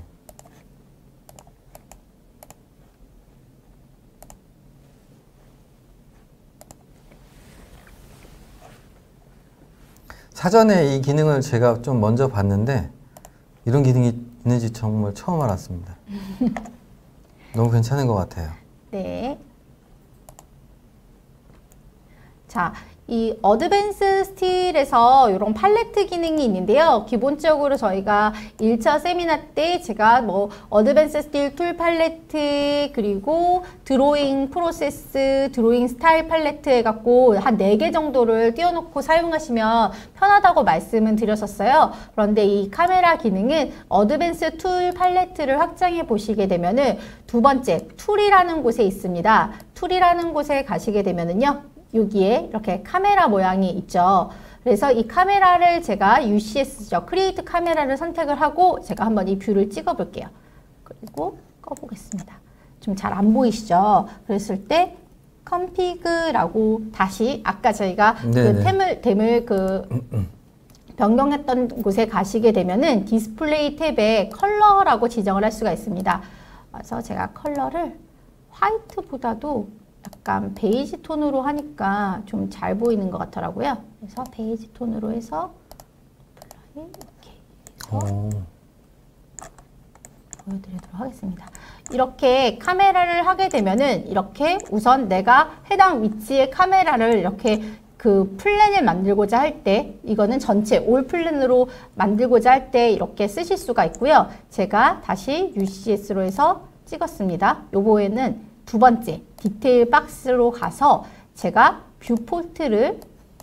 사전에 이 기능을 제가 좀 먼저 봤는데 이런 기능이 있는지 정말 처음 알았습니다. 너무 괜찮은 것 같아요. 네. 자, 이 어드밴스 스틸에서 이런 팔레트 기능이 있는데요. 기본적으로 저희가 일 차 세미나 때 제가 뭐 어드밴스 스틸 툴 팔레트 그리고 드로잉 프로세스, 드로잉 스타일 팔레트 해갖고 한 네 개 정도를 띄워놓고 사용하시면 편하다고 말씀은 드렸었어요. 그런데 이 카메라 기능은 어드밴스 툴 팔레트를 확장해 보시게 되면은 두 번째 툴이라는 곳에 있습니다. 툴이라는 곳에 가시게 되면은요. 여기에 이렇게 카메라 모양이 있죠. 그래서 이 카메라를 제가 유씨에스죠. 크리에이트 카메라를 선택을 하고 제가 한번 이 뷰를 찍어 볼게요. 그리고 꺼보겠습니다. 좀 잘 안 보이시죠? 그랬을 때 컴피그라고 다시 아까 저희가 그 템을, 템을 그 변경했던 곳에 가시게 되면은 디스플레이 탭에 컬러라고 지정을 할 수가 있습니다. 그래서 제가 컬러를 화이트보다도 약간 베이지 톤으로 하니까 좀 잘 보이는 것 같더라고요. 그래서 베이지 톤으로 해서 이렇게 해서 보여드리도록 하겠습니다. 이렇게 카메라를 하게 되면은 이렇게 우선 내가 해당 위치의 카메라를 이렇게 그 플랜을 만들고자 할 때 이거는 전체 올 플랜으로 만들고자 할 때 이렇게 쓰실 수가 있고요. 제가 다시 유씨에스로 해서 찍었습니다. 요거에는 두 번째 디테일 박스로 가서 제가 뷰 폴트를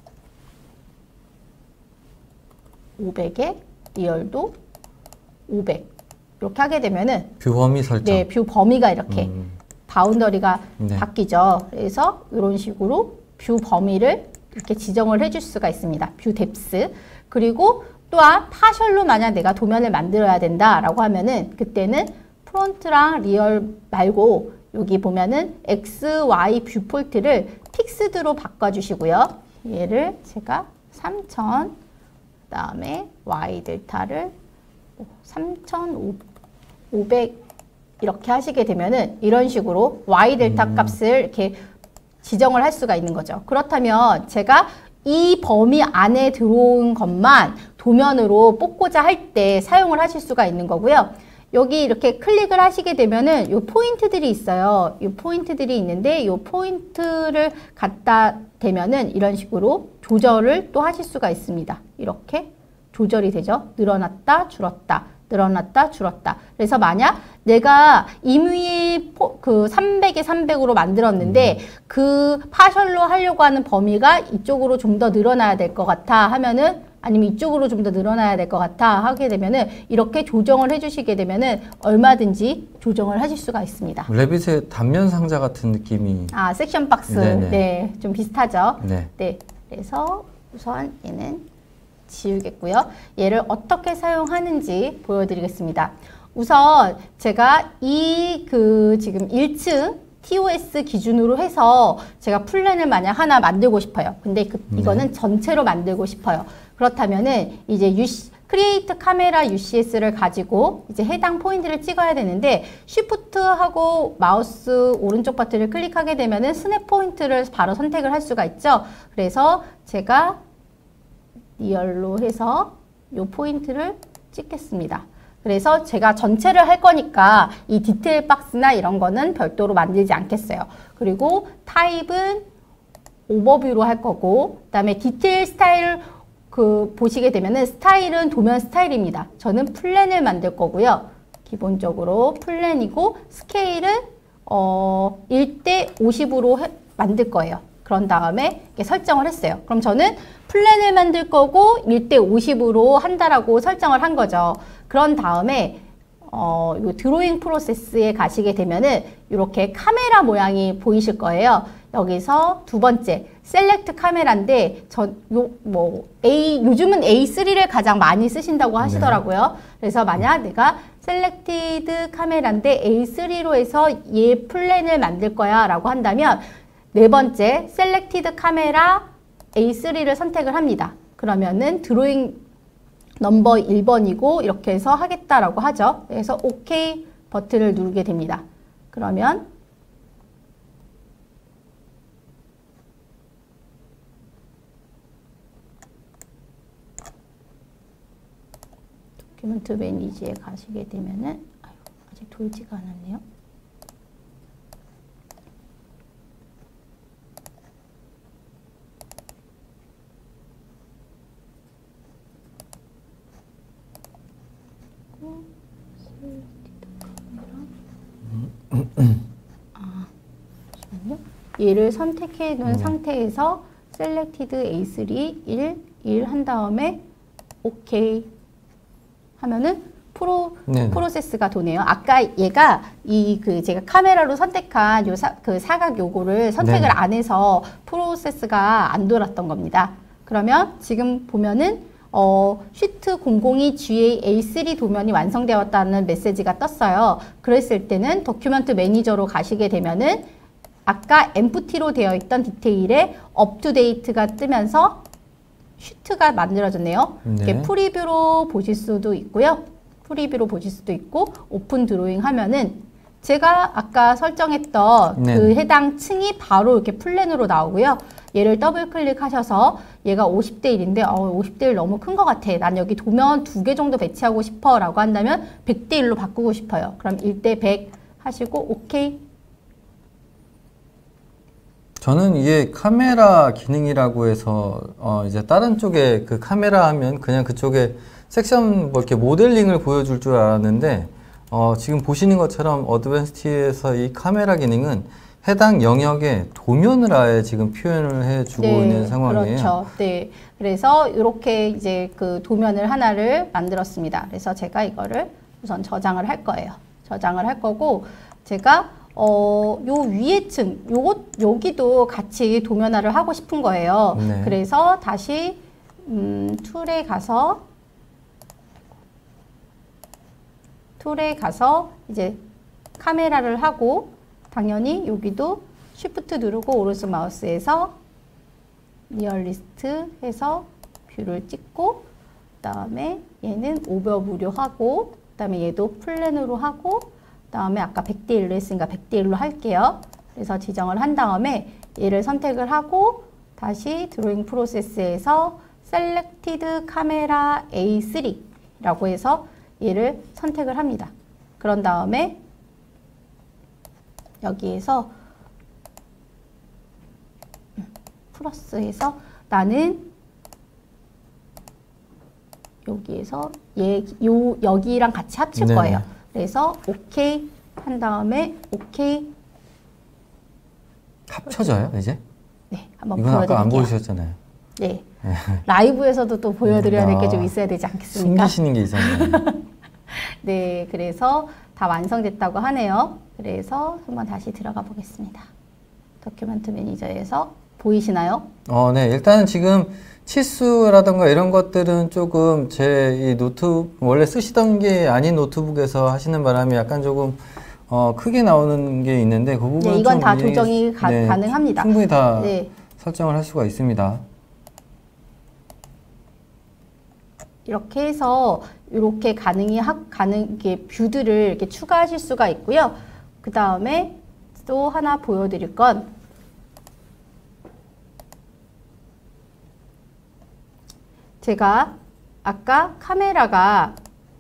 오백에 리얼도 오백 이렇게 하게 되면은 뷰 범위 설정. 네, 뷰 범위가 이렇게 음. 바운더리가 네. 바뀌죠. 그래서 이런 식으로 뷰 범위를 이렇게 지정을 해줄 수가 있습니다. 뷰 뎁스. 그리고 또한 파셜로 만약 내가 도면을 만들어야 된다라고 하면은 그때는 프론트랑 리얼 말고 여기 보면은 X, Y 뷰 폴트를 픽스드로 바꿔주시고요. 얘를 제가 삼천, 그 다음에 Y 델타를 삼천오백 이렇게 하시게 되면은 이런 식으로 Y 델타 음. 값을 이렇게 지정을 할 수가 있는 거죠. 그렇다면 제가 이 범위 안에 들어온 것만 도면으로 뽑고자 할 때 사용을 하실 수가 있는 거고요. 여기 이렇게 클릭을 하시게 되면은 요 포인트들이 있어요. 요 포인트들이 있는데 요 포인트를 갖다 대면은 이런 식으로 조절을 또 하실 수가 있습니다. 이렇게 조절이 되죠. 늘어났다, 줄었다, 늘어났다, 줄었다. 그래서 만약 내가 임의의 포, 그 삼백에 삼백으로 만들었는데 음. 그 파셜로 하려고 하는 범위가 이쪽으로 좀 더 늘어나야 될 것 같아 하면은 아니면 이쪽으로 좀 더 늘어나야 될 것 같아 하게 되면은 이렇게 조정을 해주시게 되면은 얼마든지 조정을 하실 수가 있습니다. 레빗의 단면 상자 같은 느낌이. 아, 섹션 박스. 네네. 네, 좀 비슷하죠. 네. 네. 그래서 우선 얘는 지우겠고요. 얘를 어떻게 사용하는지 보여드리겠습니다. 우선 제가 이 그 지금 일 층 티오에스 기준으로 해서 제가 플랜을 만약 하나 만들고 싶어요. 근데 그, 이거는 네. 전체로 만들고 싶어요. 그렇다면은 이제 유씨, 크리에이트 카메라 유씨에스를 가지고 이제 해당 포인트를 찍어야 되는데 쉬프트하고 마우스 오른쪽 버튼을 클릭하게 되면은 스냅 포인트를 바로 선택을 할 수가 있죠. 그래서 제가 리얼로 해서 이 포인트를 찍겠습니다. 그래서 제가 전체를 할 거니까 이 디테일 박스나 이런 거는 별도로 만들지 않겠어요. 그리고 타입은 오버뷰로 할 거고, 그 다음에 디테일 스타일 그 보시게 되면은 스타일은 도면 스타일입니다. 저는 플랜을 만들 거고요. 기본적으로 플랜이고 스케일은 어 일 대 오십으로 해, 만들 거예요. 그런 다음에 이렇게 설정을 했어요. 그럼 저는 플랜을 만들 거고 일 대 오십으로 한다라고 설정을 한 거죠. 그런 다음에 어, 요 드로잉 프로세스에 가시게 되면은 이렇게 카메라 모양이 보이실 거예요. 여기서 두 번째 셀렉트 카메라인데 전 요 뭐 A 요즘은 에이 쓰리를 가장 많이 쓰신다고 하시더라고요. 네. 그래서 만약 내가 셀렉티드 카메라인데 에이 쓰리로 해서 얘 플랜을 만들 거야 라고 한다면 네 번째 셀렉티드 카메라 에이 쓰리를 선택을 합니다. 그러면은 드로잉 넘버 일 번이고 이렇게 해서 하겠다라고 하죠. 그래서 오케이 버튼을 누르게 됩니다. 그러면 도큐멘트 매니지에 가시게 되면은 아유, 아직 돌지가 않았네요. 아, 잠시만요. 얘를 선택해 놓은 네. 상태에서 Selected 에이 쓰리 일, 일 한 다음에 OK 하면은 프로, 네네. 프로세스가 도네요. 아까 얘가 이 그 제가 카메라로 선택한 요 사, 그 사각 요거를 선택을 네네. 안 해서 프로세스가 안 돌았던 겁니다. 그러면 지금 보면은 어, 슈트 공공이 지에이 에이 쓰리 도면이 완성되었다는 메시지가 떴어요. 그랬을 때는 도큐멘트 매니저로 가시게 되면은 아까 엠프티로 되어 있던 디테일에 업투데이트가 뜨면서 슈트가 만들어졌네요. 네. 이렇게 프리뷰로 보실 수도 있고요. 프리뷰로 보실 수도 있고 오픈 드로잉 하면은 제가 아까 설정했던 네. 그 해당 층이 바로 이렇게 플랜으로 나오고요. 얘를 더블 클릭하셔서 얘가 오십 대 일인데 어, 오십 대 일 너무 큰 것 같아. 난 여기 도면 두 개 정도 배치하고 싶어 라고 한다면 백 대 일로 바꾸고 싶어요. 그럼 일 대 백 하시고 오케이. 저는 이게 카메라 기능이라고 해서 어 이제 다른 쪽에 그 카메라 하면 그냥 그쪽에 섹션 뭐 이렇게 모델링을 보여줄 줄 알았는데 어 지금 보시는 것처럼 어드밴스드에서 이 카메라 기능은 해당 영역에 도면을 아예 지금 표현을 해주고 네, 있는 상황이에요. 그렇죠. 네. 그래서 이렇게 이제 그 도면을 하나를 만들었습니다. 그래서 제가 이거를 우선 저장을 할 거예요. 저장을 할 거고 제가 어, 요 위에 층, 요것, 여기도 같이 도면화를 하고 싶은 거예요. 네. 그래서 다시, 음, 툴에 가서, 툴에 가서 이제 카메라를 하고, 당연히 여기도 쉬프트 누르고 오른손 마우스에서 리얼리스트 해서 뷰를 찍고, 그 다음에 얘는 오버뷰로 하고, 그 다음에 얘도 플랜으로 하고, 다음에 아까 백 대 일로 했으니까 백 대 일로 할게요. 그래서 지정을 한 다음에 얘를 선택을 하고 다시 드로잉 프로세스에서 Selected Camera 에이 쓰리 라고 해서 얘를 선택을 합니다. 그런 다음에 여기에서 플러스해서 나는 여기에서 얘, 요, 여기랑 같이 합칠 네네. 거예요. 그래서 오케이 한 다음에 오케이. 합쳐져요 이제? 네, 한번 이건 보여드릴게요. 아까 안 보여주셨잖아요. 네, 라이브에서도 또 보여드려야 될 게 좀 있어야 되지 않겠습니까? 숨기시는 게 있었네요. 네, 그래서 다 완성됐다고 하네요. 그래서 한번 다시 들어가 보겠습니다. 도큐멘트 매니저에서 보이시나요? 어, 네. 일단은 지금 치수라던가 이런 것들은 조금 제 이 노트 원래 쓰시던 게 아닌 노트북에서 하시는 바람에 약간 조금 어, 크게 나오는 게 있는데 그 부분은 네, 이건 좀 다 이해가- 조정이 가, 네, 가능합니다. 충분히 다 네. 설정을 할 수가 있습니다. 이렇게 해서 이렇게 가능이 하, 가능 이게 뷰들을 이렇게 추가하실 수가 있고요. 그 다음에 또 하나 보여드릴 건 제가 아까 카메라가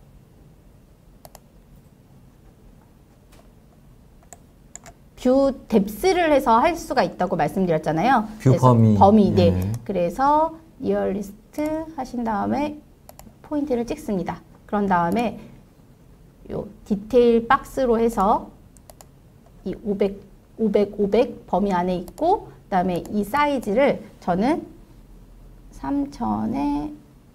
뷰 뎁스를 해서 할 수가 있다고 말씀드렸잖아요. 뷰 그래서 범위. 범위, 네. 네. 그래서 리얼리스트 하신 다음에 포인트를 찍습니다. 그런 다음에 요 디테일 박스로 해서 이 오백, 오백, 오백 범위 안에 있고 그다음에 이 사이즈를 저는 삼천에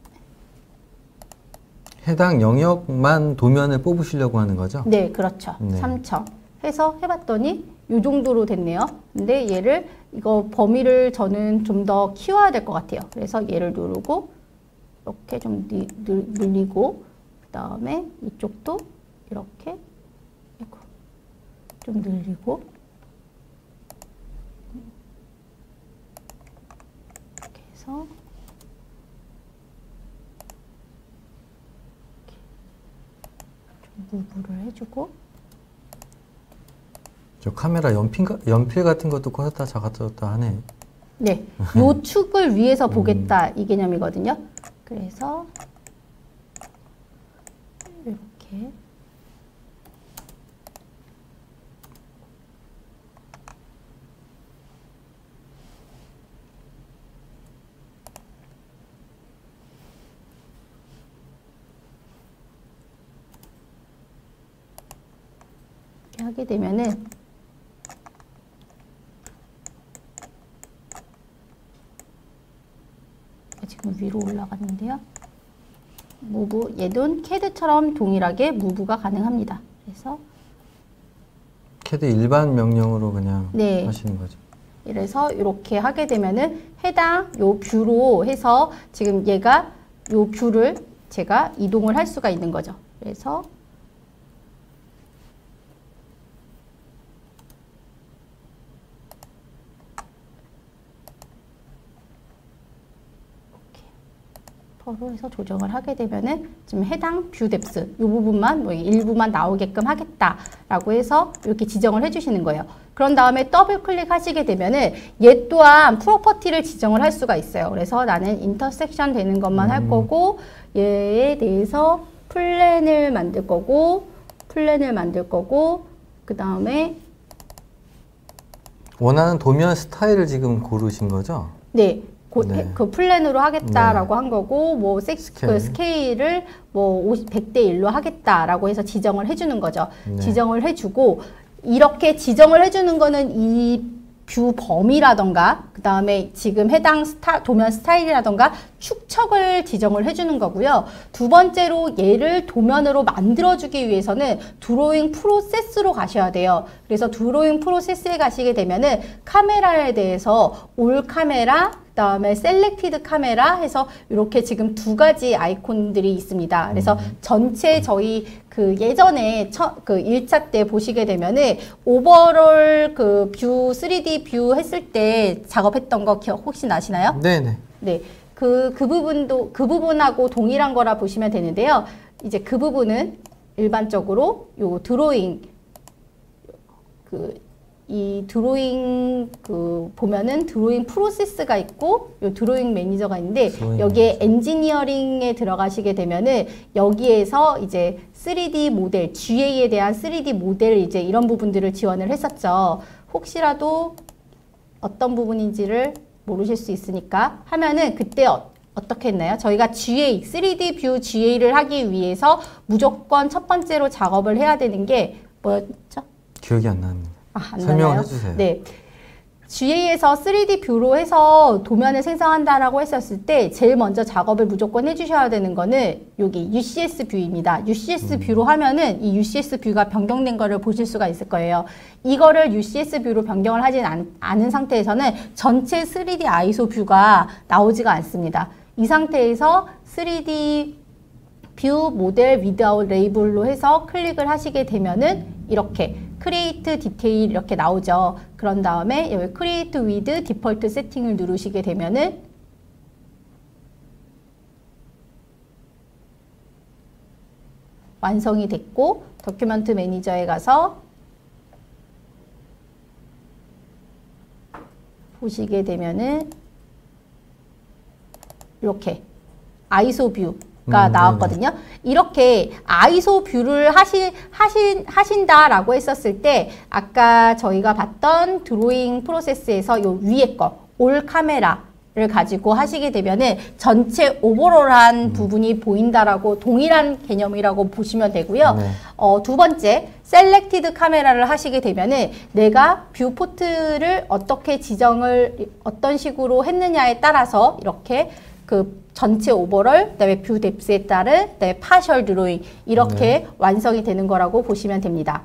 해당 영역만 도면을 뽑으시려고 하는 거죠? 네, 그렇죠. 네. 삼천 해서 해봤더니 이 정도로 됐네요. 근데 얘를 이거 범위를 저는 좀 더 키워야 될 것 같아요. 그래서 얘를 누르고 이렇게 좀 니, 늘, 늘리고 그 다음에 이쪽도 이렇게 아이고, 좀 늘리고 이렇게 해서 좀 무브를 해주고 저 카메라 연필, 가- 연필 같은 것도 꽂았다 작았다 하네. 네, 요 축을 위에서 보겠다 이 개념이거든요. 그래서 이렇게. 이렇게 하게 되면은 지금 위로 올라갔는데요. 무브, 얘도 캐드처럼 동일하게 무브가 가능합니다. 그래서 캐드 일반 명령으로 그냥 네. 하시는 거죠. 이래서 이렇게 하게 되면은 해당 요 뷰로 해서 지금 얘가 요 뷰를 제가 이동을 할 수가 있는 거죠. 그래서 서로 해서 조정을 하게 되면은 지금 해당 뷰 뎁스 이 부분만 뭐 일부만 나오게끔 하겠다라고 해서 이렇게 지정을 해주시는 거예요. 그런 다음에 더블 클릭하시게 되면은 얘 또한 프로퍼티를 지정을 할 수가 있어요. 그래서 나는 인터섹션 되는 것만 음. 할 거고 얘에 대해서 플랜을 만들 거고 플랜을 만들 거고 그 다음에 원하는 도면 스타일을 지금 고르신 거죠? 네. 네. 그 플랜으로 하겠다라고 네. 한 거고 뭐 섹, 스케일. 그 스케일을 뭐 백 대 일로 하겠다라고 해서 지정을 해주는 거죠. 네. 지정을 해주고 이렇게 지정을 해주는 거는 이 뷰 범위라던가 그 다음에 지금 해당 스타, 도면 스타일이라던가 축척을 지정을 해주는 거고요. 두 번째로 얘를 도면으로 만들어주기 위해서는 드로잉 프로세스로 가셔야 돼요. 그래서 드로잉 프로세스에 가시게 되면은 카메라에 대해서 올 카메라 그 다음에 셀렉티드 카메라 해서 이렇게 지금 두 가지 아이콘들이 있습니다. 그래서 음. 전체 저희 그 예전에 처, 그 일 차 때 보시게 되면은 오버롤 그 뷰 쓰리디 뷰 했을 때 작업했던 거 기억 혹시 나시나요? 네네. 네. 그, 그 부분도 그 부분하고 동일한 거라 보시면 되는데요. 이제 그 부분은 일반적으로 요 드로잉 그 이 드로잉 그 보면은 드로잉 프로세스가 있고 요 드로잉 매니저가 있는데 여기에 매니저. 엔지니어링에 들어가시게 되면은 여기에서 이제 쓰리디 모델, 지에이에 대한 쓰리디 모델 이제 이런 부분들을 지원을 했었죠. 혹시라도 어떤 부분인지를 모르실 수 있으니까 하면은 그때 어, 어떻게 했나요? 저희가 지에이, 쓰리디 뷰 지에이를 하기 위해서 무조건 첫 번째로 작업을 해야 되는 게 뭐였죠? 기억이 안 나는데. 아, 안 설명을 나나요? 해주세요. 네. 지에이에서 쓰리디 뷰로 해서 도면을 생성한다라고 했었을 때 제일 먼저 작업을 무조건 해주셔야 되는 거는 여기 유씨에스 뷰입니다. 유씨에스 음. 뷰로 하면은 이 유씨에스 뷰가 변경된 거를 보실 수가 있을 거예요. 이거를 유씨에스 뷰로 변경을 하진 않, 않은 상태에서는 전체 쓰리디 아이소 뷰가 나오지가 않습니다. 이 상태에서 쓰리디 뷰 모델 위드아웃 레이블로 해서 클릭을 하시게 되면은 이렇게 크리에이트 디테일 이렇게 나오죠. 그런 다음에 여기 크리에이트 위드 디폴트 세팅을 누르시게 되면은 완성이 됐고 도큐먼트 매니저에 가서 보시게 되면은 이렇게 아이소 뷰 가 음, 나왔거든요. 네네. 이렇게 아이소 뷰를 하시, 하신, 하신다라고 했었을 때 아까 저희가 봤던 드로잉 프로세스에서 요 위에 거, 올 카메라를 가지고 하시게 되면은 전체 오버롤한 음. 부분이 보인다라고 동일한 개념이라고 보시면 되고요. 네. 어, 두 번째, 셀렉티드 카메라를 하시게 되면은 내가 뷰 포트를 어떻게 지정을 어떤 식으로 했느냐에 따라서 이렇게 그 전체 오버롤, 그다음에 뷰 뎁스에 따른 그다음에 파셜 드로잉 이렇게 네. 완성이 되는 거라고 보시면 됩니다.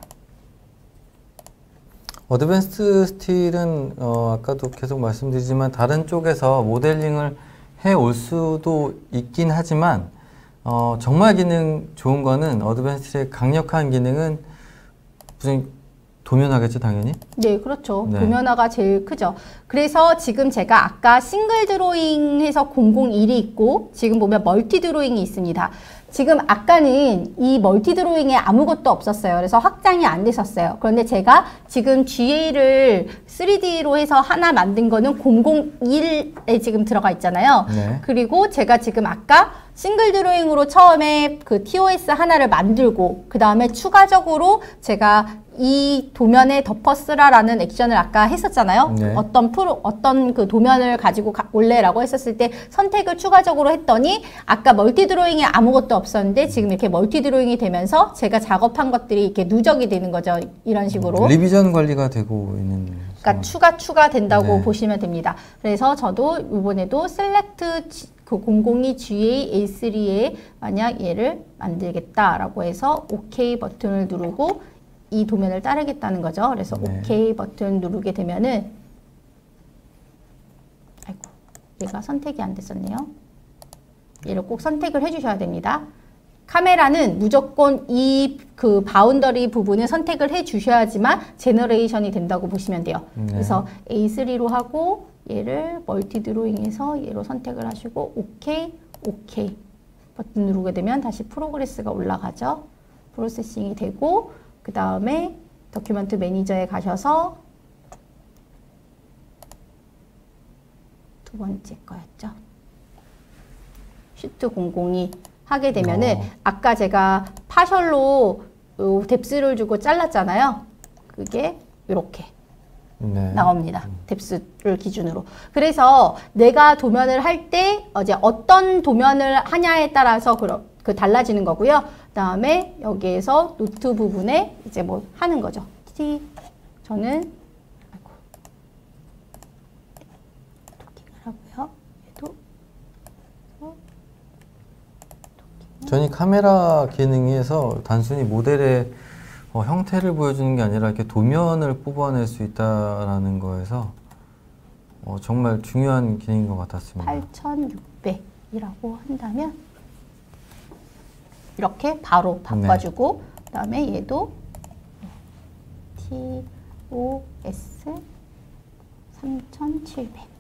어드밴스드 스틸은 어, 아까도 계속 말씀드리지만 다른 쪽에서 모델링을 해 올 수도 있긴 하지만 어, 정말 기능 좋은 거는 어드밴스드 스틸의 강력한 기능은 무슨 도면화겠죠, 당연히? 네, 그렇죠. 네. 도면화가 제일 크죠. 그래서 지금 제가 아까 싱글 드로잉해서 공공일이 있고 지금 보면 멀티 드로잉이 있습니다. 지금 아까는 이 멀티 드로잉에 아무것도 없었어요. 그래서 확장이 안 됐었어요. 그런데 제가 지금 지에이를 쓰리디로 해서 하나 만든 거는 공공일에 지금 들어가 있잖아요. 네. 그리고 제가 지금 아까 싱글 드로잉으로 처음에 그 티오에스 하나를 만들고 그 다음에 추가적으로 제가 이 도면에 덮어 쓰라라는 액션을 아까 했었잖아요. 네. 어떤 프로, 어떤 그 도면을 가지고 가, 올래라고 했었을 때 선택을 추가적으로 했더니 아까 멀티 드로잉에 아무것도 없었는데 지금 이렇게 멀티 드로잉이 되면서 제가 작업한 것들이 이렇게 누적이 되는 거죠. 이런 식으로. 리비전 관리가 되고 있는. 그러니까 상황. 추가 추가 된다고 네. 보시면 됩니다. 그래서 저도 이번에도 셀렉트 그 공공이 지에이 에이 쓰리에 만약 얘를 만들겠다라고 해서 오케이 버튼을 누르고 이 도면을 따르겠다는 거죠. 그래서 네. 오케이 버튼 누르게 되면은 아이고 얘가 선택이 안 됐었네요. 얘를 꼭 선택을 해주셔야 됩니다. 카메라는 무조건 이 그 바운더리 부분을 선택을 해 주셔야지만 제너레이션이 된다고 보시면 돼요. 네. 그래서 에이 쓰리로 하고 얘를 멀티 드로잉에서 얘로 선택을 하시고 오케이, 오케이 버튼 누르게 되면 다시 프로그레스가 올라가죠. 프로세싱이 되고 그 다음에 도큐멘트 매니저에 가셔서 두 번째 거였죠. 슈트 공공이 하게 되면은 어. 아까 제가 파셜로 요 뎁스를 주고 잘랐잖아요. 그게 이렇게 네. 나옵니다. 뎁스를 기준으로. 그래서 내가 도면을 할 때 이제 어떤 도면을 하냐에 따라서 그, 그 달라지는 거고요. 그다음에 여기에서 노트 부분에 이제 뭐 하는 거죠. T 저는 아이고 도킹을 하고요. 얘도 전이 카메라 기능에서 단순히 모델의 어, 형태를 보여주는 게 아니라 이렇게 도면을 뽑아낼 수 있다라는 거에서 어, 정말 중요한 기능인 것 같았습니다. 팔천육백이라고 한다면 이렇게 바로 바꿔주고 네. 그 다음에 얘도 티 오 에스 삼천칠백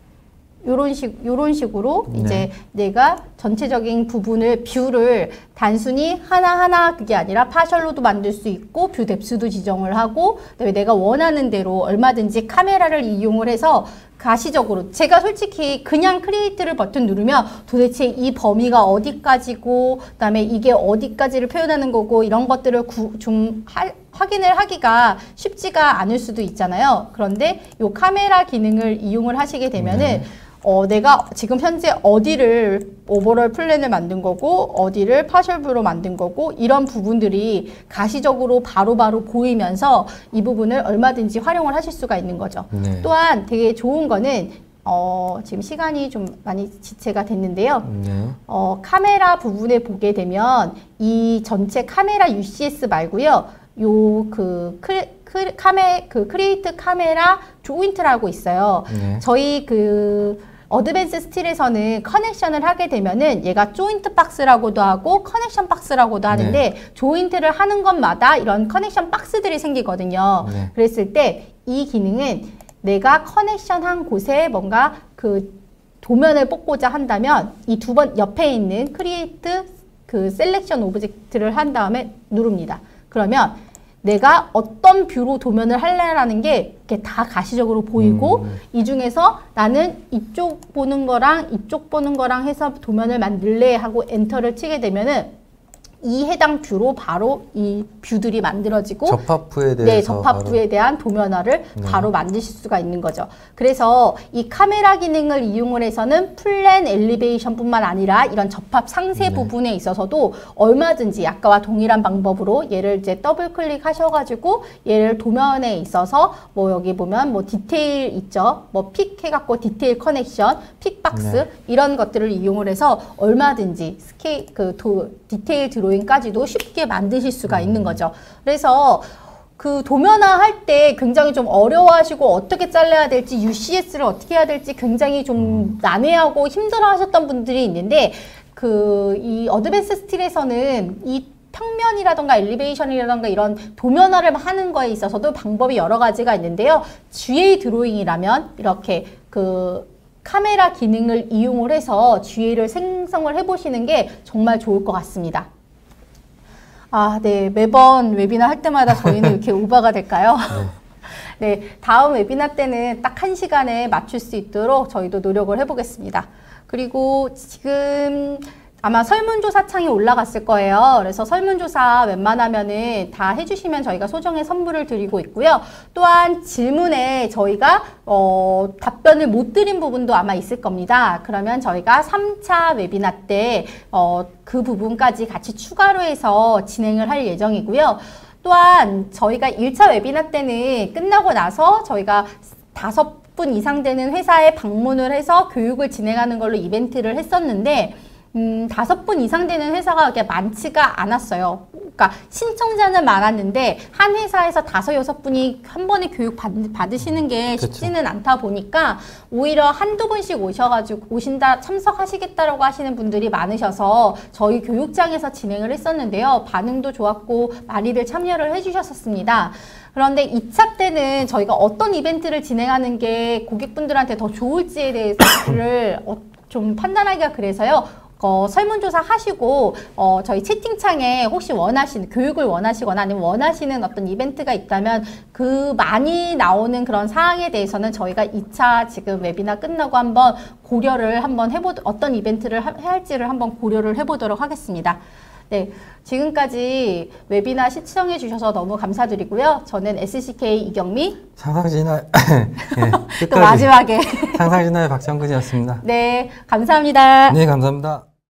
요런 식, 요런 식으로 네. 이제 내가 전체적인 부분을 뷰를 단순히 하나하나 그게 아니라 파셜로도 만들 수 있고 뷰 뎁스도 지정을 하고 그다음에 내가 원하는 대로 얼마든지 카메라를 이용을 해서 가시적으로 제가 솔직히 그냥 크리에이트를 버튼 누르면 도대체 이 범위가 어디까지고 그다음에 이게 어디까지를 표현하는 거고 이런 것들을 구, 좀 할, 확인을 하기가 쉽지가 않을 수도 있잖아요. 그런데 이 카메라 기능을 이용을 하시게 되면은 네. 어, 내가 지금 현재 어디를 오버롤 플랜을 만든 거고 어디를 파셜뷰로 만든 거고 이런 부분들이 가시적으로 바로바로 바로 보이면서 이 부분을 얼마든지 활용을 하실 수가 있는 거죠. 네. 또한 되게 좋은 거는 어, 지금 시간이 좀 많이 지체가 됐는데요. 네. 어, 카메라 부분에 보게 되면 이 전체 카메라 유씨에스 말고요. 요 그 크 카메 그 크리에이트 카메라 조인트라고 있어요. 네. 저희 그 어드밴스 스틸에서는 커넥션을 하게 되면은 얘가 조인트 박스라고도 하고 커넥션 박스라고도 하는데 네. 조인트를 하는 것마다 이런 커넥션 박스들이 생기거든요. 네. 그랬을 때 이 기능은 내가 커넥션 한 곳에 뭔가 그 도면을 뽑고자 한다면 이 두 번 옆에 있는 크리에이트 그 셀렉션 오브젝트를 한 다음에 누릅니다. 그러면 내가 어떤 뷰로 도면을 할래라는 게 이렇게 다 가시적으로 보이고 음. 이 중에서 나는 이쪽 보는 거랑 이쪽 보는 거랑 해서 도면을 만들래 하고 엔터를 치게 되면은 이 해당 뷰로 바로 이 뷰들이 만들어지고 접합부에 대해서 네, 접합부에 대한 도면화를 네. 바로 만드실 수가 있는 거죠. 그래서 이 카메라 기능을 이용을 해서는 플랜 엘리베이션뿐만 아니라 이런 접합 상세 네. 부분에 있어서도 얼마든지 아까와 동일한 방법으로 얘를 이제 더블 클릭하셔가지고 얘를 도면에 있어서 뭐 여기 보면 뭐 디테일 있죠. 뭐 픽 해갖고 디테일 커넥션, 픽 박스 네. 이런 것들을 이용을 해서 얼마든지 스케일 그 도, 디테일 드로잉까지도 쉽게 만드실 수가 음. 있는 거죠. 그래서 그 도면화 할 때 굉장히 좀 어려워하시고 어떻게 잘라야 될지 유씨에스를 어떻게 해야 될지 굉장히 좀 음. 난해하고 힘들어 하셨던 분들이 있는데 그 이 어드밴스 스틸에서는 이 평면이라던가 엘리베이션이라던가 이런 도면화를 하는 거에 있어서도 방법이 여러 가지가 있는데요. 지에이 드로잉이라면 이렇게 그 카메라 기능을 이용을 해서 지에이를 생성을 해보시는 게 정말 좋을 것 같습니다. 아, 네. 매번 웨비나 할 때마다 저희는 이렇게 오버가 될까요? 네. 네. 다음 웨비나 때는 딱 한 시간에 맞출 수 있도록 저희도 노력을 해보겠습니다. 그리고 지금 아마 설문조사 창이 올라갔을 거예요. 그래서 설문조사 웬만하면은 다 해주시면 저희가 소정의 선물을 드리고 있고요. 또한 질문에 저희가 어, 답변을 못 드린 부분도 아마 있을 겁니다. 그러면 저희가 삼 차 웨비나 때 어, 그 부분까지 같이 추가로 해서 진행을 할 예정이고요. 또한 저희가 일 차 웨비나 때는 끝나고 나서 저희가 다섯 분 이상 되는 회사에 방문을 해서 교육을 진행하는 걸로 이벤트를 했었는데 음, 다섯 분 이상 되는 회사가 그렇게 많지가 않았어요. 그러니까 신청자는 많았는데 한 회사에서 다섯 여섯 분이 한 번에 교육 받, 받으시는 게 쉽지는 그쵸. 않다 보니까 오히려 한두 분씩 오셔가지고 오신다 참석하시겠다라고 하시는 분들이 많으셔서 저희 교육장에서 진행을 했었는데요. 반응도 좋았고 많이들 참여를 해주셨었습니다. 그런데 이 차 때는 저희가 어떤 이벤트를 진행하는 게 고객분들한테 더 좋을지에 대해서를 좀 판단하기가 그래서요. 어, 설문조사 하시고 어, 저희 채팅창에 혹시 원하시는 교육을 원하시거나 아니면 원하시는 어떤 이벤트가 있다면 그 많이 나오는 그런 사항에 대해서는 저희가 이 차 지금 웨비나 끝나고 한번 고려를 한번 해보 어떤 이벤트를 하, 할지를 한번 고려를 해보도록 하겠습니다. 네, 지금까지 웨비나 시청해 주셔서 너무 감사드리고요. 저는 에스씨케이 이경미, 상상진화의 또 마지막에 상상진화의 박정근이었습니다. 네, 감사합니다. 네, 감사합니다.